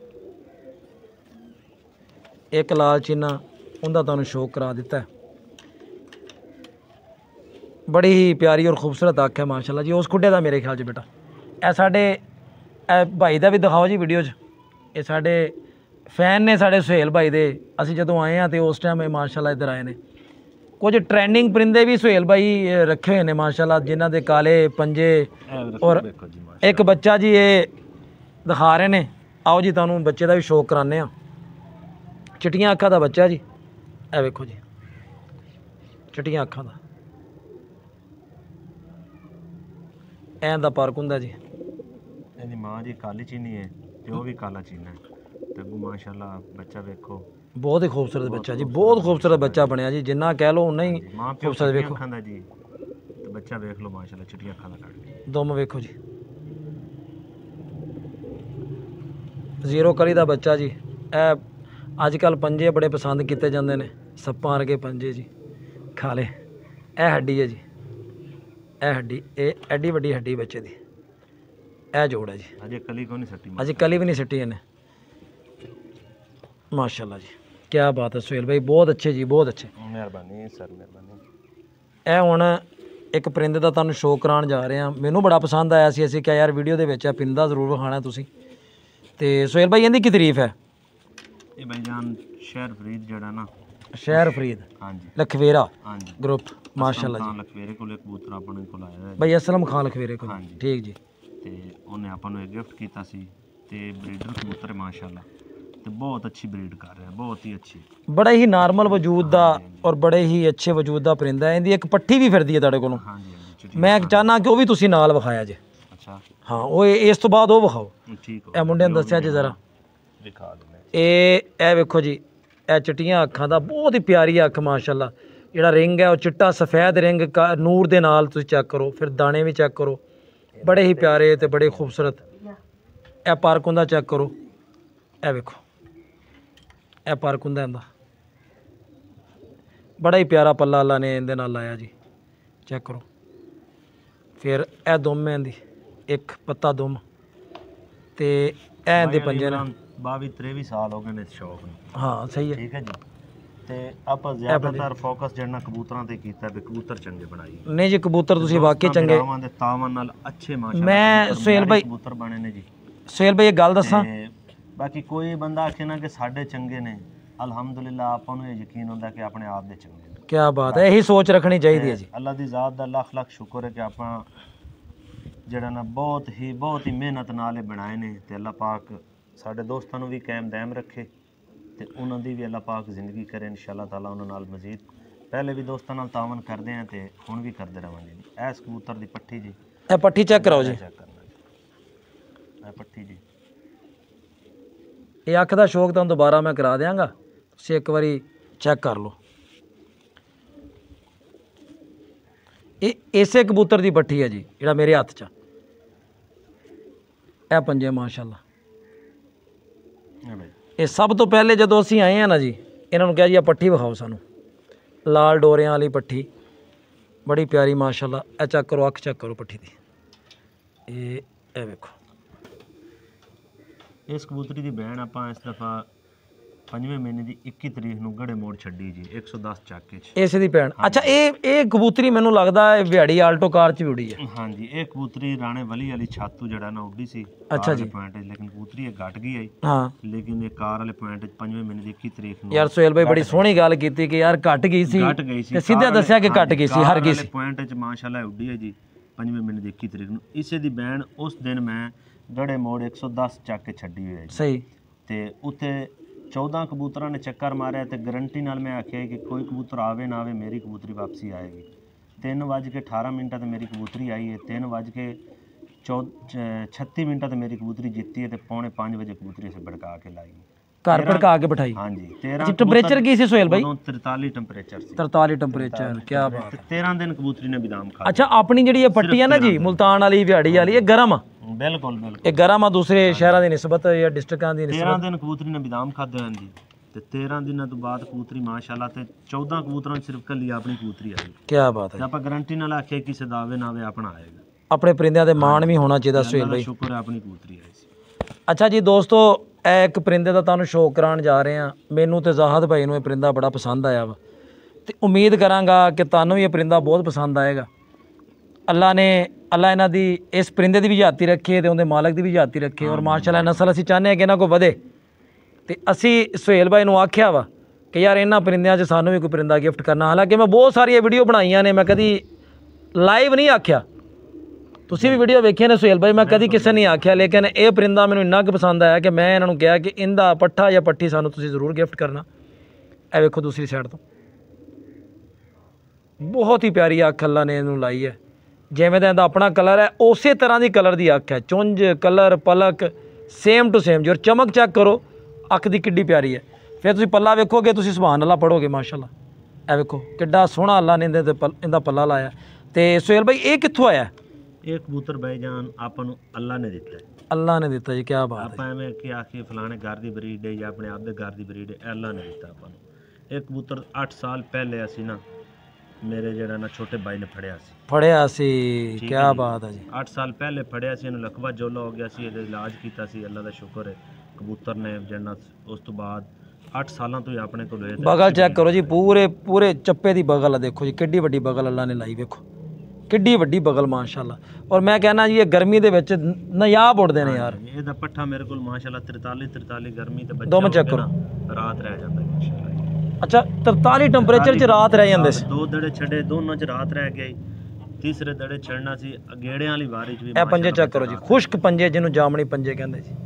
ਇੱਕ ਲਾਲ ਚੀਨਾ ਉਹਦਾ ਤੁਹਾਨੂੰ ਸ਼ੌਕ ਕਰਾ ਦਿੱਤਾ। ਬੜੀ ਹੀ ਪਿਆਰੀ ਔਰ ਖੂਬਸੂਰਤ ਅੱਖ ਹੈ ਮਾਸ਼ਾਅੱਲਾ ਜੀ। ਉਸ ਖੁੱਡੇ ਦਾ ਮੇਰੇ ਖਿਆਲ 'ਚ ਬੇਟਾ ਇਹ ਸਾਡੇ ਇਹ ਭਾਈ ਦਾ ਵੀ ਦਿਖਾਓ ਜੀ ਵੀਡੀਓ 'ਚ। ਇਹ ਸਾਡੇ ਫੈਨ ਨੇ ਸਾਡੇ ਸੁਹੇਲ ਭਾਈ ਦੇ। ਅਸੀਂ ਜਦੋਂ ਆਏ ਹਾਂ ਤੇ ਉਸ ਟਾਈਮ ਇਹ ਮਾਸ਼ਾਅੱਲਾ ਇੱਧਰ ਆਏ ਨੇ। ਕੁਝ ਟ੍ਰੈਂਡਿੰਗ ਪਰਿੰਦੇ ਵੀ ਸੁਹੇਲ ਭਾਈ ਰੱਖੇ ਹੋਏ ਨੇ ਮਾਸ਼ਾਅੱਲਾ, ਜਿਨ੍ਹਾਂ ਦੇ ਕਾਲੇ ਪੰਜੇ। ਔਰ ਇੱਕ ਬੱਚਾ ਜੀ ਇਹ ਦਿਖਾ ਰਹੇ ਨੇ। ਆਓ ਜੀ ਤੁਹਾਨੂੰ ਬੱਚੇ ਦਾ ਵੀ ਸ਼ੌਕ ਕਰਾਉਂਦੇ ਹਾਂ। ਚਿੱਟੀਆਂ ਅੱਖਾਂ ਦਾ ਬੱਚਾ ਜੀ, ਇਹ ਵੇਖੋ ਜੀ, ਚਿੱਟੀਆਂ ਅੱਖਾਂ ਦਾ। ਐਂ ਦਾ ਪਾਰਕ ਹੁੰਦਾ ਜੀ। ਇਹਦੀ ਮਾਂ ਜੀ ਕਾਲੀ ਚੀਨੀ ਹੈ ਤੇ ਉਹ ਵੀ ਕਾਲਾ ਚੀਨਾ ਹੈ ਤੇ ਮਾਸ਼ਾਅੱਲਾ ਬੱਚਾ ਵੇਖੋ, ਬਹੁਤ ਹੀ ਖੂਬਸੂਰਤ ਬੱਚਾ ਜੀ, ਬਹੁਤ ਖੂਬਸੂਰਤ ਬੱਚਾ ਬਣਿਆ ਜੀ। ਜਿੰਨਾ ਕਹਿ ਲਓ ਉਨਾ ਹੀ ਖੂਬਸੂਰਤ। ਵੇਖੋ ਅੱਖਾਂ ਦਾ ਜੀ ਤੇ ਬੱਚਾ ਵੇਖ ਲਓ ਮਾਸ਼ਾਅੱਲਾ, ਚਿੱਟੀਆਂ ਅੱਖਾਂ ਦਾ ਕੱਢ ਕੇ ਦੁਮ ਵੇਖੋ ਜੀ, ਜ਼ੀਰੋ ਕਲੀ ਦਾ ਬੱਚਾ ਜੀ। ਇਹ ਅੱਜ ਕੱਲ੍ਹ ਪੰਜੇ ਬੜੇ ਪਸੰਦ ਕੀਤੇ ਜਾਂਦੇ ਨੇ, ਸੱਪਾਂ ਵਰਗੇ ਪੰਜੇ ਜੀ, ਖਾਲੇ। ਇਹ ਹੱਡੀ ਹੈ ਜੀ, ਇਹ ਹੱਡੀ, ਇਹ ਐਡੀ ਵੱਡੀ ਹੱਡੀ ਬੱਚੇ ਦੀ। ਇਹ ਜੋੜ ਹੈ ਜੀ। ਅਜੇ ਕਲੀ ਕੋ ਨਹੀਂ ਸੱਟੀ, ਅਜੇ ਕਲੀ ਵੀ ਨਹੀਂ ਸੱਟੀ ਇਹਨੇ ਮਾਸ਼ਾਅੱਲਾ ਜੀ। ਕੀ ਬਾਤ ਹੈ ਸੁਹੇਲ ਭਾਈ, ਬਹੁਤ ਅੱਛੇ ਜੀ, ਬਹੁਤ ਅੱਛੇ। ਮਿਹਰਬਾਨੀ ਸਰ, ਮਿਹਰਬਾਨੀ। ਇਹ ਹੁਣ ਇੱਕ ਪਰਿੰਦੇ ਦਾ ਤੁਹਾਨੂੰ ਸ਼ੌਕ ਕਰਾਉਣ ਜਾ ਰਹੇ ਹਾਂ। ਮੈਨੂੰ ਬੜਾ ਪਸੰਦ ਆਇਆ ਸੀ। ਅਸੀਂ ਕਿਹਾ ਯਾਰ ਵੀਡੀਓ ਦੇ ਵਿੱਚ ਇਹ ਪਰਿੰਦਾ ਜ਼ਰੂਰ ਵਿਖਾਉਣਾ ਤੁਸੀਂ। ਤੇ ਸੁਹੇਲ ਭਾਈ ਇਹਦੀ ਕੀ ਤਾਰੀਫ ਹੈ? ਇਹ ਭਾਈਜਾਨ ਸ਼ਹਿਰ ਫਰੀਦ ਜਿਹੜਾ ਨਾ, ਸ਼ਹਿਰ ਫਰੀਦ, ਹਾਂਜੀ, ਲਖਵੇਰਾ ਹਾਂਜੀ ਗਰੁੱਪ ਮਾਸ਼ਾਅੱਲਾ ਜੀ। ਲਖਵੇਰੇ ਕੋਲ ਇੱਕ ਕਬੂਤਰ ਆਪਾਂ ਨੂੰ ਕੋਲ ਆਇਆ ਹੈ ਭਾਈ ਅਸਲਮ ਖਾਨ ਲਖਵੇਰੇ ਕੋਲ। ਠੀਕ ਜੀ। ਤੇ ਉਹਨੇ ਆਪਾਂ ਨੂੰ ਇਹ ਗਿਫਟ ਕੀਤਾ ਸੀ ਤੇ ਬਰੀਡਰ ਕਬੂਤਰ ਹੈ ਮਾਸ਼ਾਅੱਲਾ ਤੇ ਬਹੁਤ ਅੱਛੀ ਬਰੀਡ ਕਰ ਰਿਹਾ, ਬਹੁਤ ਹੀ ਅੱਛੀ। ਬੜਾ ਹੀ ਨਾਰਮਲ ਵਜੂਦ ਦਾ ਔਰ ਬੜੇ ਹੀ ਅੱਛੇ ਵਜੂਦ ਦਾ ਪਰਿੰਦਾ। ਇਹਦੀ ਇੱਕ ਪੱਠੀ ਵੀ ਫਿਰਦੀ ਹੈ ਤੁਹਾਡੇ ਕੋਲੋਂ। ਹਾਂਜੀ ਹਾਂਜੀ। ਮੈਂ ਚਾਹਨਾ ਕਿ ਉਹ ਵੀ ਤੁਸੀਂ ਨਾਲ ਵਿਖਾਇਆ ਜੇ। ਅੱਛਾ ਹਾਂ, ਉਹ ਇਸ ਤੋਂ ਬਾਅਦ ਉਹ ਵਿਖਾਓ। ਠੀਕ ਹੋ, ਇਹ ਮੁੰਡੇ ਨੂੰ ਦੱਸਿਆ ਜੇ ਜ਼ਰਾ। ਦਿਖਾ ਦਿੰਦੇ। ਇਹ ਵੇਖੋ ਜੀ, ਇਹ ਚਿੱਟੀਆਂ ਅੱਖਾਂ ਦਾ, ਬਹੁਤ ਹੀ ਪਿਆਰੀ ਅੱਖ ਮਾਸ਼ਾਅੱਲਾ। ਜਿਹੜਾ ਰਿੰਗ ਹੈ ਉਹ ਚਿੱਟਾ ਸਫੈਦ ਰਿੰਗ ਨੂਰ ਦੇ ਨਾਲ ਤੁਸੀਂ ਚੈੱਕ ਕਰੋ, ਫਿਰ ਦਾਣੇ ਵੀ ਚੈੱਕ ਕਰੋ, ਬੜੇ ਹੀ ਪਿਆਰੇ ਤੇ ਬੜੇ ਖੂਬਸੂਰਤ। ਇਹ ਪਾਰਕ ਹੁੰਦਾ ਚੈੱਕ ਕਰੋ, ਇਹ ਵੇਖੋ, ਇਹ ਪਾਰਕ ਹੁੰਦਾ ਇਹਦਾ। ਬੜਾ ਹੀ ਪਿਆਰਾ ਪੱਲਾ ਅੱਲਾ ਨੇ ਇਹਦੇ ਨਾਲ ਲਾਇਆ ਜੀ, ਚੈੱਕ ਕਰੋ। ਫਿਰ ਇਹ ਦੁਮ ਹੈ ਇਹਦੀ, ਇੱਕ ਪੱਤਾ ਦੁਮ। ਤੇ ਇਹ ਇਹਦੇ ਪੰਜੇ ਨੇ। 22-23 ਸਾਲ ਹੋ ਗਏ ਨੇ ਇਸ ਸ਼ੌਕ ਨੂੰ। ਹਾਂ ਸਹੀ ਹੈ, ਠੀਕ ਹੈ ਜੀ। ਤੇ ਆਪਾਂ ਜ਼ਿਆਦਾਤਰ ਫੋਕਸ ਜਿਹੜਾ ਕਬੂਤਰਾਂ ਤੇ ਕੀਤਾ ਵੀ ਕਬੂਤਰ ਚੰਗੇ ਬਣਾਈ। ਨਹੀਂ ਜੀ, ਕਬੂਤਰ ਤੁਸੀਂ ਵਾਕਈ ਚੰਗੇ। ਦੇ ਤਾਵਨ ਨਾਲ ਅੱਛੇ ਮਾਸ਼ਾਅੱਲਾ ਮੈਂ ਸੁਹੇਲ ਭਾਈ ਕਬੂਤਰ ਬਣੇ ਨੇ ਜੀ। ਸੁਹੇਲ ਭਾਈ ਇੱਕ ਗੱਲ ਦੱਸਾਂ, ਬਾਕੀ ਕੋਈ ਬੰਦਾ ਆਖੇ ਨਾ ਕਿ ਸਾਡੇ ਚੰਗੇ ਨੇ, ਅਲਹਮਦੁਲਿਲਾ ਆਪਾਂ ਨੂੰ ਇਹ ਯਕੀਨ ਹੁੰਦਾ ਕਿ ਆਪਣੇ ਆਪ ਦੇ ਚੰਗੇ ਨੇ। ਕੀ ਬਾਤ ਹੈ, ਇਹੀ ਸੋਚ ਰੱਖਣੀ ਚਾਹੀਦੀ ਹੈ ਜੀ। ਅੱਲਾ ਦੀ ਜ਼ਾਤ ਦਾ ਲੱਖ ਲੱਖ ਸ਼ੁਕਰ ਹੈ ਕਿ ਆਪਾਂ ਜਿਹੜਾ ਨਾ ਬਹੁਤ ਹੀ ਮਿਹਨਤ ਨਾਲ ਇਹ ਬਣਾਏ ਨੇ। ਤੇ ਅੱਲਾ ਪਾਕ ਸਾਡੇ ਦੋਸਤਾਂ ਨੂੰ ਵੀ ਕਾਇਮ ਦਾਇਮ ਰੱਖੇ ਤੇ ਉਹਨਾਂ ਦੀ ਵੀ ਅੱਲਾ ਪਾਕ ਜ਼ਿੰਦਗੀ ਕਰੇ ਇਨਸ਼ਾਅੱਲਾ ਤਾਲਾ। ਉਹਨਾਂ ਨਾਲ ਮਜ਼ੀਦ ਪਹਿਲੇ ਵੀ ਦੋਸਤਾਂ ਨਾਲ ਤਾਵਨ ਕਰਦੇ ਆ ਤੇ ਹੁਣ ਵੀ ਕਰਦੇ ਰਵਾਂਗੇ ਜੀ। ਇਸ ਕਬੂਤਰ ਦੀ ਪੱਠੀ ਜੀ, ਇਹ ਪੱਠੀ ਚੈੱਕ ਕਰਾਓ ਜੀ। ਚੈੱਕ ਕਰਨਾ ਜੀ, ਇਹ ਪੱਠੀ ਜੀ। ਇਹ ਅੱਖ ਦਾ ਸ਼ੌਕ ਤੁਹਾਨੂੰ ਦੁਬਾਰਾ ਮੈਂ ਕਰਾ ਦਿਆਂਗਾ, ਤੁਸੀਂ ਇੱਕ ਵਾਰੀ ਚੈੱਕ ਕਰ ਲਓ। ਇਹ ਇਸੇ ਕਬੂਤਰ ਦੀ ਪੱਠੀ ਹੈ ਜੀ ਜਿਹੜਾ ਮੇਰੇ ਹੱਥ 'ਚ। ਇਹ ਪੰਜੇ ਮਾਸ਼ਾਅੱਲਾ। ਇਹ ਸਭ ਤੋਂ ਪਹਿਲੇ ਜਦੋਂ ਅਸੀਂ ਆਏ ਹਾਂ ਨਾ ਜੀ, ਇਹਨਾਂ ਨੂੰ ਕਿਹਾ ਜੀ ਆ ਪੱਠੀ ਵਿਖਾਓ ਸਾਨੂੰ, ਲਾਲ ਡੋਰਿਆਂ ਵਾਲੀ ਪੱਠੀ, ਬੜੀ ਪਿਆਰੀ ਮਾਸ਼ਾਅੱਲਾ। ਇਹ ਚੈੱਕ ਕਰੋ, ਅੱਖ ਚੈੱਕ ਕਰੋ ਪੱਠੀ ਦੀ। ਇਹ ਵੇਖੋ। ਇਸ ਕਬੂਤਰੀ ਦੀ ਬੈਣ ਆਪਾਂ ਇਸ ਦਫਾ 5ਵੇਂ ਮਹੀਨੇ ਦੀ 21 ਤਰੀਕ ਨੂੰ ਗੜੇ ਮੋੜ ਛੱਡੀ ਜੀ 110 ਚੱਕੇ 'ਚ ਇਸੇ ਦੀ ਭੈਣ। ਅੱਛਾ ਇਹ ਕਬੂਤਰੀ ਮੈਨੂੰ ਲੱਗਦਾ ਹੈ ਵਿਹਾੜੀ ਆਲਟੋ ਕਾਰ 'ਚ ਵੀ ਉੜੀ ਹੈ। ਹਾਂਜੀ ਇਹ ਕਬੂਤਰੀ ਰਾਣੇ ਵਲੀ ਵਾਲੀ ਛਾਤੂ ਜਿਹੜਾ ਨਾ ਉੱਡੀ ਸੀ। ਅੱਛਾ ਜੀ ਪੁਆਇੰਟ ਲੇਕਿਨ ਕਬੂਤਰੀ ਇਹ ਘਟ ਗਈ ਹੈ। ਹਾਂ ਲੇਕਿਨ ਇਹ ਕਾਰ ਵਾਲੇ ਪੁਆਇੰਟ 'ਚ 5ਵੇਂ ਮਹੀਨੇ ਦੀ 21 ਤਰੀਕ ਨੂੰ ਯਾਰ ਸੁਹੇਲ ਭਾਈ ਬੜੀ ਸੋਹਣੀ ਗੱਲ ਕੀਤੀ ਕਿ ਯਾਰ ਘਟ ਗਈ ਸੀ ਤੇ ਸਿੱਧਾ ਦੱਸਿਆ ਕਿ ਘਟ ਗਈ ਸੀ, ਹਰ ਗਈ ਸੀ। ਪੁਆਇੰਟ 'ਚ ਮਾਸ਼ਾਅੱਲਾ ਉੱਡੀ ਹੈ ਜੀ 5ਵੇਂ ਮਹੀਨੇ ਦੀ 21 ਤਰੀਕ ਨੂੰ। ਇਸੇ ਦੀ ਬੈਣ ਉਸ ਦਿਨ ਮੈਂ ਗੜੇ ਮੋੜ 110 ਚੱਕ ਕੇ ਛੱਡੀ ਹੋਈ ਹੈ ਜੀ। ਸਹੀ। ਤੇ ਉੱਥੇ 14 ਕਬੂਤਰਾਂ ਨੇ ਚੱਕਰ ਮਾਰਿਆ ਤੇ ਗਰੰਟੀ ਨਾਲ ਮੈਂ ਆਖਿਆ ਕਿ ਕੋਈ ਕਬੂਤਰ ਆਵੇ ਨਾ ਆਵੇ ਮੇਰੀ ਕਬੂਤਰੀ ਵਾਪਸੀ ਆਏਗੀ। 3:18 ਤੇ ਮੇਰੀ ਕਬੂਤਰੀ ਆਈ ਹੈ। 3:36 ਤੇ ਮੇਰੀ ਕਬੂਤਰੀ ਜਿੱਤੀ ਹੈ ਤੇ 4:45 ਵਜੇ ਕਬੂਤਰੀ ਸੇ ਭੜਕਾ ਕੇ ਲਾਈ, ਘਰ ਭੜਕਾ ਕੇ ਬਿਠਾਈ। ਹਾਂਜੀ 13 ਟੈਂਪਰੇਚਰ ਕੀ ਸੀ ਸੁਹੇਲ ਭਾਈ? 43 ਟੈਂਪਰੇਚਰ ਸੀ। 43 ਟੈਂਪਰੇਚਰ, ਕੀ ਬਾਤ ਹੈ। 13 ਦਿਨ ਕਬੂਤਰੀ ਨੇ ਬਦਾਮ ਖਾਧੇ। ਅੱਛਾ ਆਪਣੀ ਜਿਹੜੀ ਇਹ ਪੱਟੀ ਹੈ ਨਾ ਜੀ ਮੁਲਤਾਨ ਵਾਲੀ ਵਿਹਾੜੀ ਵਾਲੀ, ਇਹ ਗਰਮ ਆ? ਬਿਲਕੁਲ ਇਹ ਗਰਮ ਆ ਦੂਸਰੇ ਸ਼ਹਿਰਾਂ ਦੀ ਨਿਸਬਤ ਜਾਂ ਡਿਸਟ੍ਰਿਕਾਂ ਦੀ ਨਿਸਬਤ? 13 ਦਿਨ ਕਬੂਤਰੀ ਨੇ ਬਦਾਮ ਖਾਦੇ ਹੋਣ ਜੀ ਤੇ 13 ਦਿਨਾਂ ਤੋਂ ਬਾਅਦ ਕਬੂਤਰੀ ਮਾਸ਼ਾਅੱਲਾ ਤੇ 14 ਕਬੂਤਰਾਂ ਚ ਸਿਰਫ ਕੱਲੀ ਆਪਣੀ ਕਬੂਤਰੀ ਆਈ। ਕੀ ਬਾਤ ਹੈ। ਆਪਾਂ ਗਾਰੰਟੀ ਨਾਲ ਆਖਿਆ ਕਿਸੇ ਦਾ ਆਵੇ ਨਾ ਆਵੇ ਆਪਣਾ ਆਏਗਾ। ਆਪਣੇ ਪਰਿੰਦਿਆਂ ਦੇ ਮਾਣ ਵੀ ਹੋਣਾ ਚਾਹੀਦਾ ਸੁਹੇਲ ਭਾਈ। ਸ਼ੁਕਰ ਹੈ ਆਪਣੀ ਕਬੂਤਰੀ ਆਈ ਸੀ। ਅੱਛਾ ਜੀ ਦੋਸਤੋ, ਇਹ ਇੱਕ ਪਰਿੰਦੇ ਦਾ ਤੁਹਾਨੂੰ ਸ਼ੌਕ ਕਰਾਉਣ ਜਾ ਰਹੇ ਹਾਂ। ਮੈਨੂੰ ਤੇ ਜ਼ਾਹਦ ਭਾਈ ਨੂੰ ਇਹ ਪਰਿੰਦਾ ਬੜਾ ਪਸੰਦ ਆਇਆ ਵਾ ਤੇ ਉਮੀਦ ਕਰਾਂਗਾ ਕਿ ਤੁਹਾਨੂੰ ਵੀ ਇਹ ਪਰਿੰਦਾ ਬਹੁਤ ਪਸੰਦ ਆਏਗਾ। ਅੱਲਾ ਇਹਨਾਂ ਦੀ ਇਸ ਪਰਿੰਦੇ ਦੀ ਵੀ ਜ਼ਿਆਦਤੀ ਰੱਖੇ ਤੇ ਉਹਦੇ ਮਾਲਕ ਦੀ ਵੀ ਜ਼ਿਆਦਤੀ ਰੱਖੇ ਔਰ ਮਾਸ਼ਾਅੱਲਾ ਨਸਲ ਅਸੀਂ ਚਾਹੁੰਦੇ ਹਾਂ ਕਿ ਇਹਨਾਂ ਕੋਲ ਵਧੇ। ਤੇ ਅਸੀਂ ਸੁਹੇਲ ਭਾਈ ਨੂੰ ਆਖਿਆ ਵਾ ਕਿ ਯਾਰ ਇਹਨਾਂ ਪਰਿੰਦਿਆਂ 'ਚ ਸਾਨੂੰ ਵੀ ਕੋਈ ਪਰਿੰਦਾ ਗਿਫਟ ਕਰਨਾ। ਹਾਲਾਂਕਿ ਮੈਂ ਬਹੁਤ ਸਾਰੀਆਂ ਵੀਡੀਓ ਬਣਾਈਆਂ ਨੇ, ਮੈਂ ਕਦੀ ਲਾਈਵ ਨਹੀਂ ਆਖਿਆ। ਤੁਸੀਂ ਵੀ ਵੀਡੀਓ ਵੇਖੀਆਂ ਨੇ ਸੁਹੇਲ ਭਾਈ, ਮੈਂ ਕਦੀ ਕਿਸੇ ਨਹੀਂ ਆਖਿਆ। ਲੇਕਿਨ ਇਹ ਪਰਿੰਦਾ ਮੈਨੂੰ ਇੰਨਾ ਕੁ ਪਸੰਦ ਆਇਆ ਕਿ ਮੈਂ ਇਹਨਾਂ ਨੂੰ ਕਿਹਾ ਕਿ ਇਹਦਾ ਪੱਠਾ ਜਾਂ ਪੱਠੀ ਸਾਨੂੰ ਤੁਸੀਂ ਜ਼ਰੂਰ ਗਿਫਟ ਕਰਨਾ। ਇਹ ਵੇਖੋ ਦੂਸਰੀ ਸਾਈਡ ਤੋਂ ਬਹੁਤ ਹੀ ਪਿਆਰੀ ਅੱਖ ਅੱਲਾ ਨੇ ਇਹਨੂੰ ਲਾਈ ਹੈ। ਜਿਵੇਂ ਦਾ ਇਹਦਾ ਆਪਣਾ ਕਲਰ ਹੈ ਉਸੇ ਤਰ੍ਹਾਂ ਦੀ ਕਲਰ ਦੀ ਅੱਖ ਹੈ। ਚੁੰਝ, ਕਲਰ, ਪਲਕ ਸੇਮ ਟੂ ਸੇਮ। ਜੋ ਚਮਕ ਚੈੱਕ ਕਰੋ ਅੱਖ ਦੀ ਕਿੱਡੀ ਪਿਆਰੀ ਹੈ। ਫਿਰ ਤੁਸੀਂ ਪੱਲਾ ਵੇਖੋਗੇ, ਤੁਸੀਂ ਸੁਭਾਨ ਅੱਲਾ ਪੜੋਗੇ ਮਾਸ਼ਾਅੱਲਾ। ਇਹ ਵੇਖੋ ਕਿੱਡਾ ਸੋਹਣਾ ਅੱਲਾ ਨੇ ਇਹਦਾ ਪੱਲਾ ਲਾਇਆ। ਤੇ ਸੁਹੇਲ ਭਾਈ ਇਹ ਕਿੱਥੋਂ ਆਇਆ? ਇਹ ਕਬੂਤਰ ਭਾਈਜਾਨ ਆਪਾਂ ਨੂੰ ਅੱਲਾ ਨੇ ਦਿੱਤਾ। ਅੱਲਾ ਨੇ ਦਿੱਤਾ ਜੀ, ਕੀ ਬਾਤ ਹੈ। ਆਪਾਂ ਐਵੇਂ ਕਿ ਆਖੀ ਫਲਾਣੇ ਘਰ ਦੀ ਬਰੀਡ ਹੈ ਜਾਂ ਆਪਣੇ ਆਪ ਦੇ ਘਰ ਦੀ ਬਰੀਡ ਹੈ, ਅੱਲਾ ਨੇ ਦਿੱਤਾ ਆਪਾਂ ਨੂੰ। ਇਹ ਕਬੂਤਰ 8 ਸਾਲ ਪਹਿਲੇ ਅਸੀਂ ਨਾ ਮੇਰੇ ਜਿਹੜਾ ਨਾ ਛੋਟੇ ਭਾਈ ਨੇ ਫੜਿਆ ਸੀ। ਕੀ ਬਾਤ ਹੈ ਜੀ। 8 ਸਾਲ ਪਹਿਲੇ ਫੜਿਆ ਸੀ, ਇਹਨੂੰ ਲਕਵਾ ਜੋਲਾ ਹੋ ਗਿਆ ਸੀ, ਇਹਦਾ ਇਲਾਜ ਕੀਤਾ ਸੀ। ਅੱਲਾ ਦਾ ਸ਼ੁਕਰ ਹੈ ਕਬੂਤਰ ਨੇ ਜਿਹੜਾ ਉਸ ਤੋਂ ਬਾਅਦ 8 ਸਾਲਾਂ ਤੋਂ ਹੀ ਆਪਣੇ ਕੋਲ ਹੋਏ। ਬਗਲ ਚੈੱਕ ਕਰੋ ਜੀ, ਪੂਰੇ ਚੱਪੇ ਦੀ ਬਗਲ ਆ। ਦੇਖੋ ਜੀ ਕਿੱਡੀ ਵੱਡੀ ਬਗਲ ਅੱਲਾ ਨੇ ਲਾਈ, ਵੇਖੋ ਕਿੱਡੀ ਵੱਡੀ ਬਗਲ ਮਾਸ਼ਾਅੱਲਾ। ਔਰ ਮੈਂ ਕਹਿੰਦਾ ਜੀ ਇਹ ਗਰਮੀ ਦੇ ਵਿੱਚ ਨਯਾਬ ਉੱਡਦੇ ਨੇ ਯਾਰ। ਇਹਦਾ ਪੱਠਾ ਮੇਰੇ ਕੋਲ ਮਾਸ਼ਾਅੱਲਾ 43 ਗਰਮੀ ਤੇ ਬੱਚਾ ਦੋਵੇਂ ਚੈੱਕ ਕਰੋ, ਰਾਤ ਰਹਿ ਜਾਂਦਾ ਮਾਸ਼ਾਅੱਲਾ। ਅੱਛਾ 43 ਟੈਂਪਰੇਚਰ 'ਚ ਰਾਤ ਰਹਿ ਜਾਂਦੇ ਸੀ। 2 ਦੜੇ ਛੱਡੇ, ਦੋਨਾਂ 'ਚ ਰਾਤ ਰਹਿ ਗਈ। ਤੀਸਰੇ ਦੜੇ ਛੱਡਣਾ ਸੀ ਗੇੜਿਆਂ ਵਾਲੀ ਵਾਰੀ 'ਚ ਵੀ। ਇਹ ਪੰਜੇ ਚੈੱਕ ਕਰੋ ਜੀ, ਖੁਸ਼ਕ ਪੰਜੇ ਜਿਹਨੂੰ ਜਾਮਣੀ ਪੰਜੇ ਕਹਿੰਦੇ ਜੀ।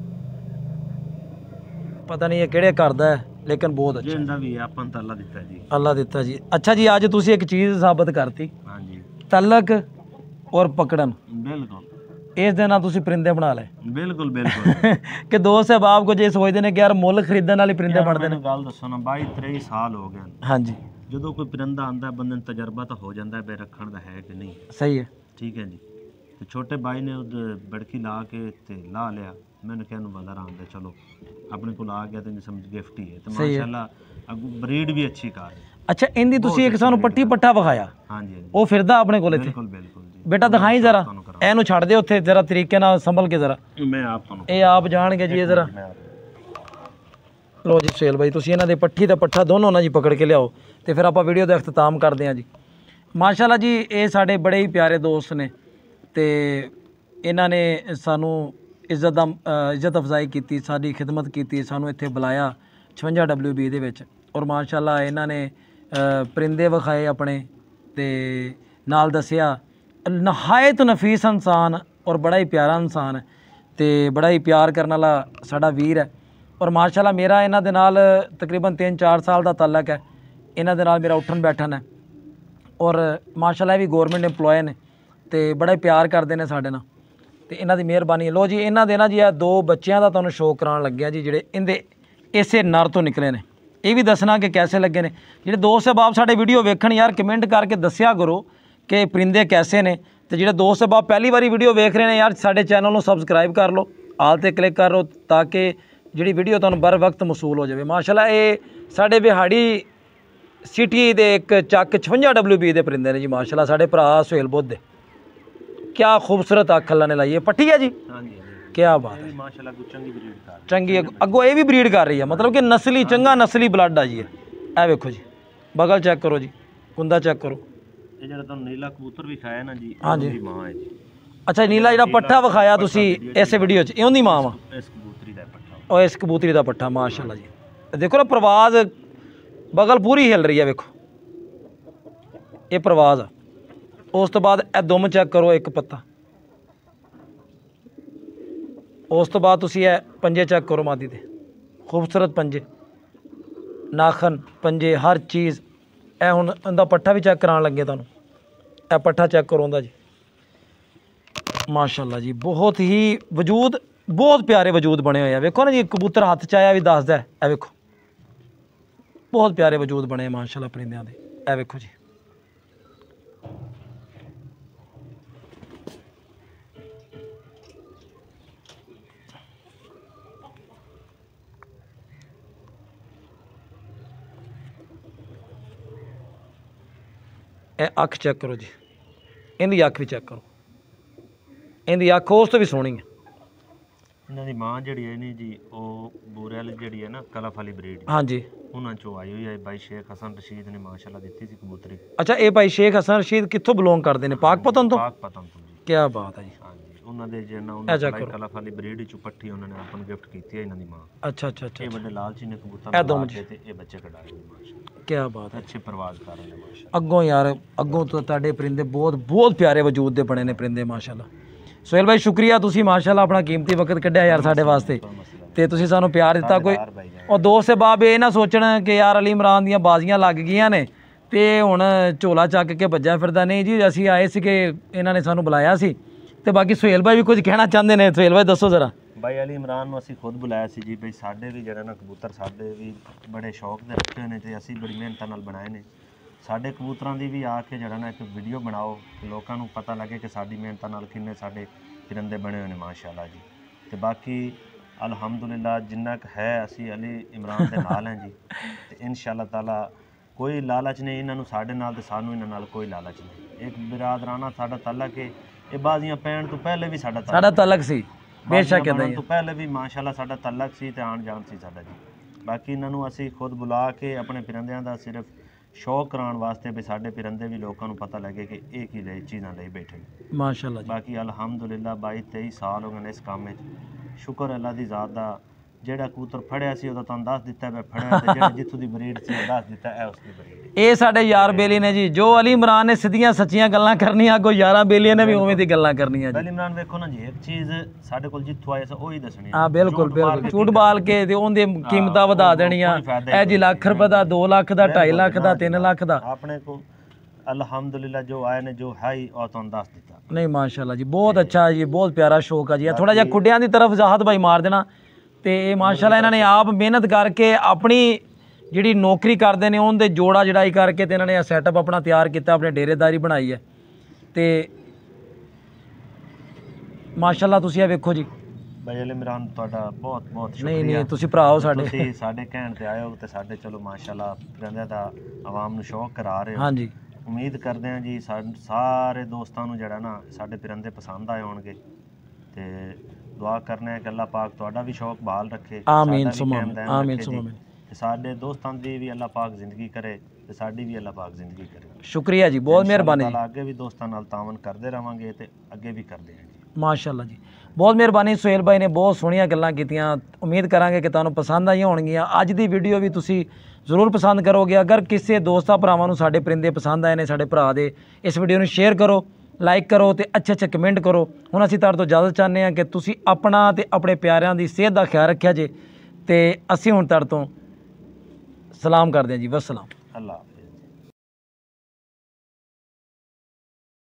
ਪਤਾ ਨਹੀਂ ਇਹ ਕਿਹੜੇ ਕਰਦਾ ਹੈ ਲੇਕਿਨ ਬਹੁਤ ਅੱਛਾ ਜਿੰਦਾ ਵੀ ਆਪਾਂ ਨੂੰ ਅੱਲਾ ਦਿੱਤਾ ਜੀ। ਅੱਲਾ ਦਿੱਤਾ ਜੀ। ਅੱਛਾ ਜੀ ਅੱਜ ਤੁਸੀਂ ਇੱਕ ਚੀਜ਼ ਸਾਬਤ ਕਰਤੀ। ਹਾਂਜੀ ਤਲਕ ਔਰ ਪਕੜਨ। ਬਿਲਕੁਲ ਇਸ ਦੇ ਨਾਲ ਤੁਸੀਂ ਪਰਿੰਦੇ ਬਣਾ ਲਏ। ਬਿਲकुल ਕਿ ਦੋਸਤ ਸਾਹਿਬ ਕੋ ਜੇ ਸੋਚਦੇ ਨੇ ਕਿ ਯਾਰ ਮੁੱਲ ਖਰੀਦਣ ਵਾਲੇ ਪਰਿੰਦੇ ਬਣਦੇ ਨੇ। ਗੱਲ ਦੱਸੋ ਨਾ 22-23 ਸਾਲ ਹੋ ਗਏ। ਹਾਂਜੀ ਜਦੋਂ ਕੋਈ ਪਰਿੰਦਾ ਆਂਦਾ ਬੰਦੇ ਨੂੰ ਤਜਰਬਾ ਤਾਂ ਹੋ ਜਾਂਦਾ ਬੇ ਰੱਖਣ ਦਾ ਹੈ ਕਿ ਨਹੀਂ। ਸਹੀ ਹੈ। ਠੀਕ ਹੈ ਜੀ। ਤੇ ਛੋਟੇ ਭਾਈ ਨੇ ਉਹ ਬੜਕੀ ਲਾ ਕੇ ਤੇ ਲਾ ਲਿਆ। मैंने क्या बंदा आंदा चलो अपने को आ गया तो समझ गिफ्ट ही है तो माशाल्लाह ब्रीड भी अच्छी कार है। अच्छा इंदी ਤੁਸੀਂ ਇੱਕ ਸਾਨੂੰ ਪੱਟੀ ਪੱਠਾ ਵਿਖਾਇਆ। ਹਾਂਜੀ ਉਹ ਫਿਰਦਾ ਆਪਣੇ ਕੋਲ ਇੱਥੇ। ਬਿਲਕੁਲ ਬਿਲਕੁਲ ਜੀ। ਬੇਟਾ ਦਿਖਾਈ ਜ਼ਰਾ, ਇਹਨੂੰ ਛੱਡ ਦੇ ਉੱਥੇ ਜ਼ਰਾ ਤਰੀਕੇ ਨਾਲ ਸੰਭਲ ਕੇ ਜ਼ਰਾ। ਮੈਂ ਆਪ ਤੁਹਾਨੂੰ ਇਹ ਆਪ ਜਾਣਗੇ ਜੀ। ਇਹ ਜ਼ਰਾ ਲੋ ਜੀ ਸੁਹੇਲ ਭਾਈ ਤੁਸੀਂ ਇਹਨਾਂ ਦੇ ਪੱਠੀ ਦਾ ਪੱਠਾ ਦੋਨੋਂ ਨਾ ਜੀ ਪਕੜ ਕੇ ਲਿਆਓ ਤੇ ਫਿਰ ਆਪਾਂ ਵੀਡੀਓ ਦਾ ਇਖਤਤਾਮ ਕਰਦੇ ਹਾਂ ਜੀ। ਮਾਸ਼ਾਅੱਲਾ ਜੀ ਇਹ ਸਾਡੇ ਬੜੇ ਹੀ ਪਿਆਰੇ ਦੋਸਤ ਨੇ ਤੇ ਇਹਨਾਂ ਨੇ ਸਾਨੂੰ ਇੱਜ਼ਤ ਅਫਜ਼ਾਈ ਕੀਤੀ, ਸਾਡੀ ਖਿਦਮਤ ਕੀਤੀ, ਸਾਨੂੰ ਇੱਥੇ ਬੁਲਾਇਆ 56WB ਦੇ ਵਿੱਚ। ਔਰ ਮਾਸ਼ਾਅੱਲਾ ਇਹਨਾਂ ਨੇ ਪਰਿੰਦੇ ਵਿਖਾਏ ਆਪਣੇ ਤੇ ਨਾਲ ਦੱਸਿਆ ਨਹਾਇਤ ਨਫੀਸ ਇਨਸਾਨ ਔਰ ਬੜਾ ਹੀ ਪਿਆਰਾ ਇਨਸਾਨ ਹੈ ਤੇ ਬੜਾ ਹੀ ਪਿਆਰ ਕਰਨ ਵਾਲਾ ਸਾਡਾ ਵੀਰ ਹੈ। ਔਰ ਮਾਸ਼ਾਅੱਲਾ ਮੇਰਾ ਇਹਨਾਂ ਦੇ ਨਾਲ ਤਕਰੀਬਨ 3-4 ਸਾਲ ਦਾ ਤਾਲੁਕ ਹੈ। ਇਹਨਾਂ ਦੇ ਨਾਲ ਮੇਰਾ ਉੱਠਣ ਬੈਠਣ ਹੈ ਔਰ ਮਾਸ਼ਾਅੱਲਾ ਇਹ ਵੀ ਗੌਰਮੈਂਟ ਇੰਪਲੋਏ ਨੇ ਤੇ ਬੜਾ ਹੀ ਪਿਆਰ ਕਰਦੇ ਨੇ ਸਾਡੇ ਨਾਲ ਤੇ ਇਹਨਾਂ ਦੀ ਮਿਹਰਬਾਨੀ ਹੈ। ਲੋ ਜੀ ਇਹਨਾਂ ਦੇ ਨਾ ਜੀ ਇਹ 2 ਬੱਚਿਆਂ ਦਾ ਤੁਹਾਨੂੰ ਸ਼ੌਕ ਕਰਾਉਣ ਲੱਗਿਆ ਜੀ ਜਿਹੜੇ ਇਹਦੇ ਇਸੇ ਨਰ ਤੋਂ ਨਿਕਲੇ ਨੇ। ਇਹ ਵੀ ਦੱਸਣਾ ਕਿ ਕੈਸੇ ਲੱਗੇ ਨੇ। ਜਿਹੜੇ ਦੋਸਤ ਸਹਿਬਾਬ ਸਾਡੇ ਵੀਡੀਓ ਵੇਖਣ ਯਾਰ ਕਮੈਂਟ ਕਰਕੇ ਦੱਸਿਆ ਕਰੋ ਕਿ ਪਰਿੰਦੇ ਕੈਸੇ ਨੇ। ਤੇ ਜਿਹੜੇ ਦੋਸਤ ਸਹਿਬਾਬ ਪਹਿਲੀ ਵਾਰੀ ਵੀਡੀਓ ਵੇਖ ਰਹੇ ਨੇ ਯਾਰ ਸਾਡੇ ਚੈਨਲ ਨੂੰ ਸਬਸਕ੍ਰਾਈਬ ਕਰ ਲਓ, ਆਲ ਤੇ ਕਲਿੱਕ ਕਰ ਲਓ ਤਾਂ ਕਿ ਜਿਹੜੀ ਵੀਡੀਓ ਤੁਹਾਨੂੰ ਬਰ ਵਕਤ ਮਸੂਲ ਹੋ ਜਾਵੇ। ਮਾਸ਼ਾਅੱਲਾ ਇਹ ਸਾਡੇ ਬਿਹਾੜੀ ਸਿਟੀ ਦੇ ਇੱਕ ਚੱਕ 56WB ਦੇ ਪਰਿੰਦੇ ਨੇ ਜੀ। ਮਾਸ਼ਾਅੱਲਾ ਸਾਡੇ ਭਰਾ ਸੁਹੇਲ ਬੁੱਧ ਦੇ। क्या खूबसूरत अख अल्लाह ने लाई है। पट्टी है जी। हाँ जी। क्या बात है, माशाल्लाह को चंगी ब्रीड कर चंगी अगो ये भी ब्रीड कर रही है, मतलब कि नस्ली चंगा नस्ली ब्लड आ जी। ए वेखो जी, बगल चेक करो जी, कुंदा चेक करो। ये ਜਿਹੜਾ ਤੁਹਾਨੂੰ ਨੀਲਾ ਕਬੂਤਰ ਵੀ ਖਾਇਆ ਨਾ ਜੀ, हाँ जी। ਉਹਦੀ ਮਾਂ ਹੈ ਜੀ। अच्छा नीला ਜਿਹੜਾ ਪੱਠਾ ਵਿਖਾਇਆ ਤੁਸੀਂ ਇਸ ਵੀਡੀਓ 'ਚ, ਇਹਦੀ ਮਾਂ ਵਾ। ਇਸ ਕਬੂਤਰੀ ਦਾ ਪੱਠਾ और इस कबूतरी का पट्ठा माशाल्लाह जी। देखो ना परवाज बगल पूरी हिल रही है, वेखो ये परवाज आ। उस तो बाद ए दुम चेक करो, एक पत्ता। उस तो बाद तुसी ए पंजे चेक करो मादी दे, खूबसूरत पंजे, नाखन पंजे, हर चीज़। ए हुण इहदा पट्ठा भी चेक कराने लगे तुहानूं, ए पट्ठा चेक करो इहदा जी माशाल्लाह जी। बहुत ही वजूद, बहुत प्यारे वजूद बने हुए हैं। वेखो ना जी, कबूतर हत्थ च आया भी दसदा है। ए वेखो बहुत प्यारे वजूद बने माशाल्लाह परिंदियां दे। ए वेखो जी, ए अख चेक करो जी, इहदी अख भी चेक करो, इहदी अख उस तो भी सोहनी है। ਇਹਨਾਂ ਦੀ ਮਾਂ ਜਿਹੜੀ ਹੈ ਨੀ ਜੀ, ਉਹ ਬੂਰੇ ਵਾਲੀ ਜਿਹੜੀ ਹੈ ਨਾ ਕਲਫ ਵਾਲੀ ਬਰੀਡ, हाँ जी। ਉਹਨਾਂ ਚੋਂ ਆਈ ਹੋਈ ਹੈ। ਬਾਈ ਸ਼ੇਖ ਹਸਨ ਰਸ਼ੀਦ ਨੇ ਮਾਸ਼ਾਅੱਲਾ ਦਿੱਤੀ ਸੀ ਕਬੂਤਰੀ। अच्छा ये भाई शेख हसन रशीद कित्थों बिलोंग करते हैं? पाकपतन तो? ਪਾਕ ਪਤਨ ਤੋਂ ਜੀ। क्या बात है जी। ਹਾਂਜੀ, ਉਹਨਾਂ ਦੇ ਜਿਹੜਾ ਇਹ check ਉਹਨਾਂ ਕਰੋ। ਕਲਫ ਵਾਲੀ ਬਰੀਡ ਚੋਂ ਪੱਠੀ ਉਹਨਾਂ ਨੇ ਆਪਾਂ ਨੂੰ ਗਿਫਟ ਕੀਤੀ ਹੈ ਇਹਨਾਂ ਦੀ ਮਾਂ। अच्छा अच्छा अच्छा ਇਹ अच्छा। ਵੱਡੇ ਲਾਲਚੀ ਨੇ ਕਬੂਤਰ ਇਹ ਦੋ ਲਾ ਮੁੰਡੇ। ਕੇ ਤੇ ਇਹ ਬੱਚੇ ਕਢਾਏ ਨੇ ਮਾਸ਼ਾਅੱਲਾ। क्या बात है। ਅੱਛੇ ਪਰਵਾਜ਼ ਕਰ ਰਹੇ ਨੇ ਮਾਸ਼ਾਅੱਲਾ। अगों यार अगों तो ਤੁਹਾਡੇ परिंदे बहुत बहुत प्यारे वजूद ਦੇ बने ने परिंदे माशाल्लाह। सोहेल भाई शुक्रिया, ਤੁਸੀਂ माशाल्लाह अपना कीमती वक्त ਕੱਢਿਆ यार ਸਾਡੇ ਵਾਸਤੇ, ਤੇ ਤੁਸੀਂ ਸਾਨੂੰ ਪਿਆਰ ਦਿੱਤਾ। ਕੋਈ ਉਹ ਦੋਸਤ ਬਾਬ ਇਹ ਨਾ ਸੋਚਣ ਕਿ ਯਾਰ ਅਲੀ ਇਮਰਾਨ ਦੀਆਂ ਬਾਜ਼ੀਆਂ ਲੱਗ ਗਈਆਂ ਨੇ ਤੇ ਹੁਣ ਝੋਲਾ ਚੱਕ ਕੇ ਭੱਜਿਆ ਫਿਰਦਾ। ਨਹੀਂ ਜੀ, ਅਸੀਂ ਆਏ ਸੀ ਕਿ ਇਹਨਾਂ ਨੇ ਸਾਨੂੰ ਬੁਲਾਇਆ ਸੀ। ਤੇ ਬਾਕੀ ਸੁਹੇਲ ਭਾਈ ਵੀ ਕੁਝ ਕਹਿਣਾ ਚਾਹੁੰਦੇ ਨੇ। ਸੁਹੇਲ ਭਾਈ ਦੱਸੋ ਜ਼ਰਾ। ਬਾਈ ਅਲੀ ਇਮਰਾਨ ਨੂੰ ਅਸੀਂ ਖੁਦ ਬੁਲਾਇਆ ਸੀ ਜੀ। ਬਈ ਸਾਡੇ ਵੀ ਜਿਹੜਾ ਨਾ ਕਬੂਤਰ ਸਾਡੇ ਵੀ ਬੜੇ ਸ਼ੌਕ ਦੇ ਰੱਖੇ ਹੋਏ ਨੇ ਤੇ ਅਸੀਂ ਬੜੀ ਮਿਹਨਤ ਨਾਲ ਬਣਾਏ ਨੇ। ਸਾਡੇ ਕਬੂਤਰਾਂ ਦੀ ਵੀ ਆ ਕੇ ਜਿਹੜਾ ਨਾ ਇੱਕ ਵੀਡੀਓ ਬਣਾਓ ਕਿ ਲੋਕਾਂ ਨੂੰ ਪਤਾ ਲੱਗੇ ਕਿ ਸਾਡੀ ਮਿਹਨਤ ਨਾਲ ਕਿੰਨੇ ਸਾਡੇ परिंदे बने हुए हैं माशाल्लाह जी। तो बाकी अल्हम्दुलिल्लाह जिन्ना क है असी अली इमरान के नाल हैं जी। तो इंशाअल्लाह ताला कोई लालच नहीं इन्हों साढ़े नाल ते सानू इन्हां नाल कोई लालच नहीं। एक बिरादराना साडा तलक है। ये बाजियां पैण तो पहले भी साडा तलक सी, बेशक है तो पहले भी माशाल्लाह साडा तलक सी ते आन जान सी साडा जी। बाकी इन्हों असी खुद बुला के अपने परिंदियां दा सिर्फ शौक कराने वास्ते भी साढ़े परिंदे भी लोगों को पता लगे कि एक ही चीज़ां ले बैठे माशाल्लाह। बाकी अल्हम्दुलिल्लाह 22-23 साल हो गए इस काम में। शुक्र अल्लाह दी ज़ात दा, जेड़ा कबूतर फड़िया सी ओदा तुहानूं दस दिता मैं फड़िया ते जेड़ा जित्थों दी ब्रीड सी दस दिता है उसकी ब्रीड। ये साडे यार बेली ने जी, जो अली इमरान ने सीधियां सच्चियां गल्लां करनियां, अगों यारां बेलियां ने भी उवें दी गल्लां करनियां जी। अली इमरान वेखो ना जी, एक चीज़ साडे कोल जित्थों आए सा ओही दसणी। हाँ बिल्कुल बिल्कुल, झूठ बाल के ते उहदी कीमतां वधा देणियां। ए जी लाख रुपए दा, 2 लाख दा, 2.5 लाख दा, 3 लाख दा। अपने को अल्हम्दुलिल्लाह जो आए ने जो है और तुहानूं दस दिता। नहीं माशाल्लाह जी, बहुत अच्छा जी, बहुत प्यारा शौक है जी। थोड़ा जिहा खुड्डियां दी तरफ जाहत भाई मार देना। ਤੇ ਇਹ ਮਾਸ਼ਾਅੱਲਾ ਇਹਨਾਂ ਨੇ ਆਪ ਮਿਹਨਤ ਕਰਕੇ ਆਪਣੀ ਜਿਹੜੀ ਨੌਕਰੀ ਕਰਦੇ ਨੇ ਉਹਦੇ ਜੋੜਾ ਜੜਾਈ ਕਰਕੇ ਤੇ ਇਹਨਾਂ ਨੇ ਇਹ ਸੈਟਅਪ ਆਪਣਾ ਤਿਆਰ ਕੀਤਾ, ਆਪਣੇ ਡੇਰੇਦਾਰੀ ਬਣਾਈ ਹੈ। ਤੇ ਮਾਸ਼ਾਅੱਲਾ ਤੁਸੀਂ ਇਹ ਵੇਖੋ ਜੀ। ਭਾਈ ਅਲੀ ਇਮਰਾਨ ਤੁਹਾਡਾ ਬਹੁਤ ਬਹੁਤ ਸ਼ੁਕਰੀਆ। ਨਹੀਂ ਨਹੀਂ ਤੁਸੀਂ ਭਰਾ ਹੋ ਸਾਡੇ, ਤੁਸੀਂ ਸਾਡੇ ਕਹਿਣ ਤੇ ਆਏ ਹੋ ਤੇ ਸਾਡੇ ਚਲੋ ਮਾਸ਼ਾਅੱਲਾ ਪਰਿੰਦਿਆਂ ਦਾ ਆਵਾਮ ਨੂੰ ਸ਼ੌਕ ਕਰਾ ਰਹੇ ਹੋ। ਹਾਂਜੀ ਉਮੀਦ ਕਰਦੇ ਹਾਂ ਜੀ ਸਾਰੇ ਦੋਸਤਾਂ ਨੂੰ ਜਿਹੜਾ ਨਾ ਸਾਡੇ ਪਰਿੰਦੇ ਪਸੰਦ ਆਏ ਹੋਣਗੇ ਤੇ दुआ करने कि अल्लाह पाक तुहाडा भी शौक बहाल रखे। आमीन सुमा आमीन सुमा आमीन। ते साडे दोस्तां दी भी अल्लाह पाक जिंदगी करे ते साडी भी अल्लाह पाक जिंदगी करे। शुक्रिया जी, बहुत मेहरबानी। आगे भी दोस्तां नाल तावन करदे रहांगे ते अगे भी करदे हैं जी माशाअल्लाह जी। बहुत मेहरबानी सुहेल भाई ने बहुत सोहणियां गल्लां कीतियां। उम्मीद करांगे कि तुहानूं पसंद आईयां होणगीਆਂ। ਅੱਜ ਦੀ ਵੀਡੀਓ ਵੀ ਤੁਸੀਂ ਜ਼ਰੂਰ ਪਸੰਦ ਕਰੋਗੇ। ਅਗਰ ਕਿਸੇ ਦੋਸਤਾਂ ਭਰਾਵਾਂ ਨੂੰ ਸਾਡੇ ਪਰਿੰਦੇ ਪਸੰਦ ਆਏ ਨੇ, ਸਾਡੇ ਭਰਾ ਦੇ, ਇਸ ਵੀਡੀਓ ਨੂੰ ਸ਼ੇਅਰ ਕਰੋ, ਲਾਈਕ ਕਰੋ ਤੇ ਅੱਛੇ ਅੱਛੇ ਕਮੈਂਟ ਕਰੋ। ਹੁਣ ਅਸੀਂ ਤੁਹਾਡੇ ਤੋਂ ਇਜਾਜ਼ਤ ਚਾਹੁੰਦੇ ਹਾਂ ਕਿ ਤੁਸੀਂ ਆਪਣਾ ਤੇ ਆਪਣੇ ਪਿਆਰਿਆਂ ਦੀ ਸਿਹਤ ਦਾ ਖਿਆਲ ਰੱਖਿਆ ਜੇ ਤੇ ਅਸੀਂ ਹੁਣ ਤੁਹਾਡੇ ਤੋਂ ਸਲਾਮ ਕਰਦੇ ਹਾਂ ਜੀ। ਵਸਲਾਮ। ਅੱਲਾਹ।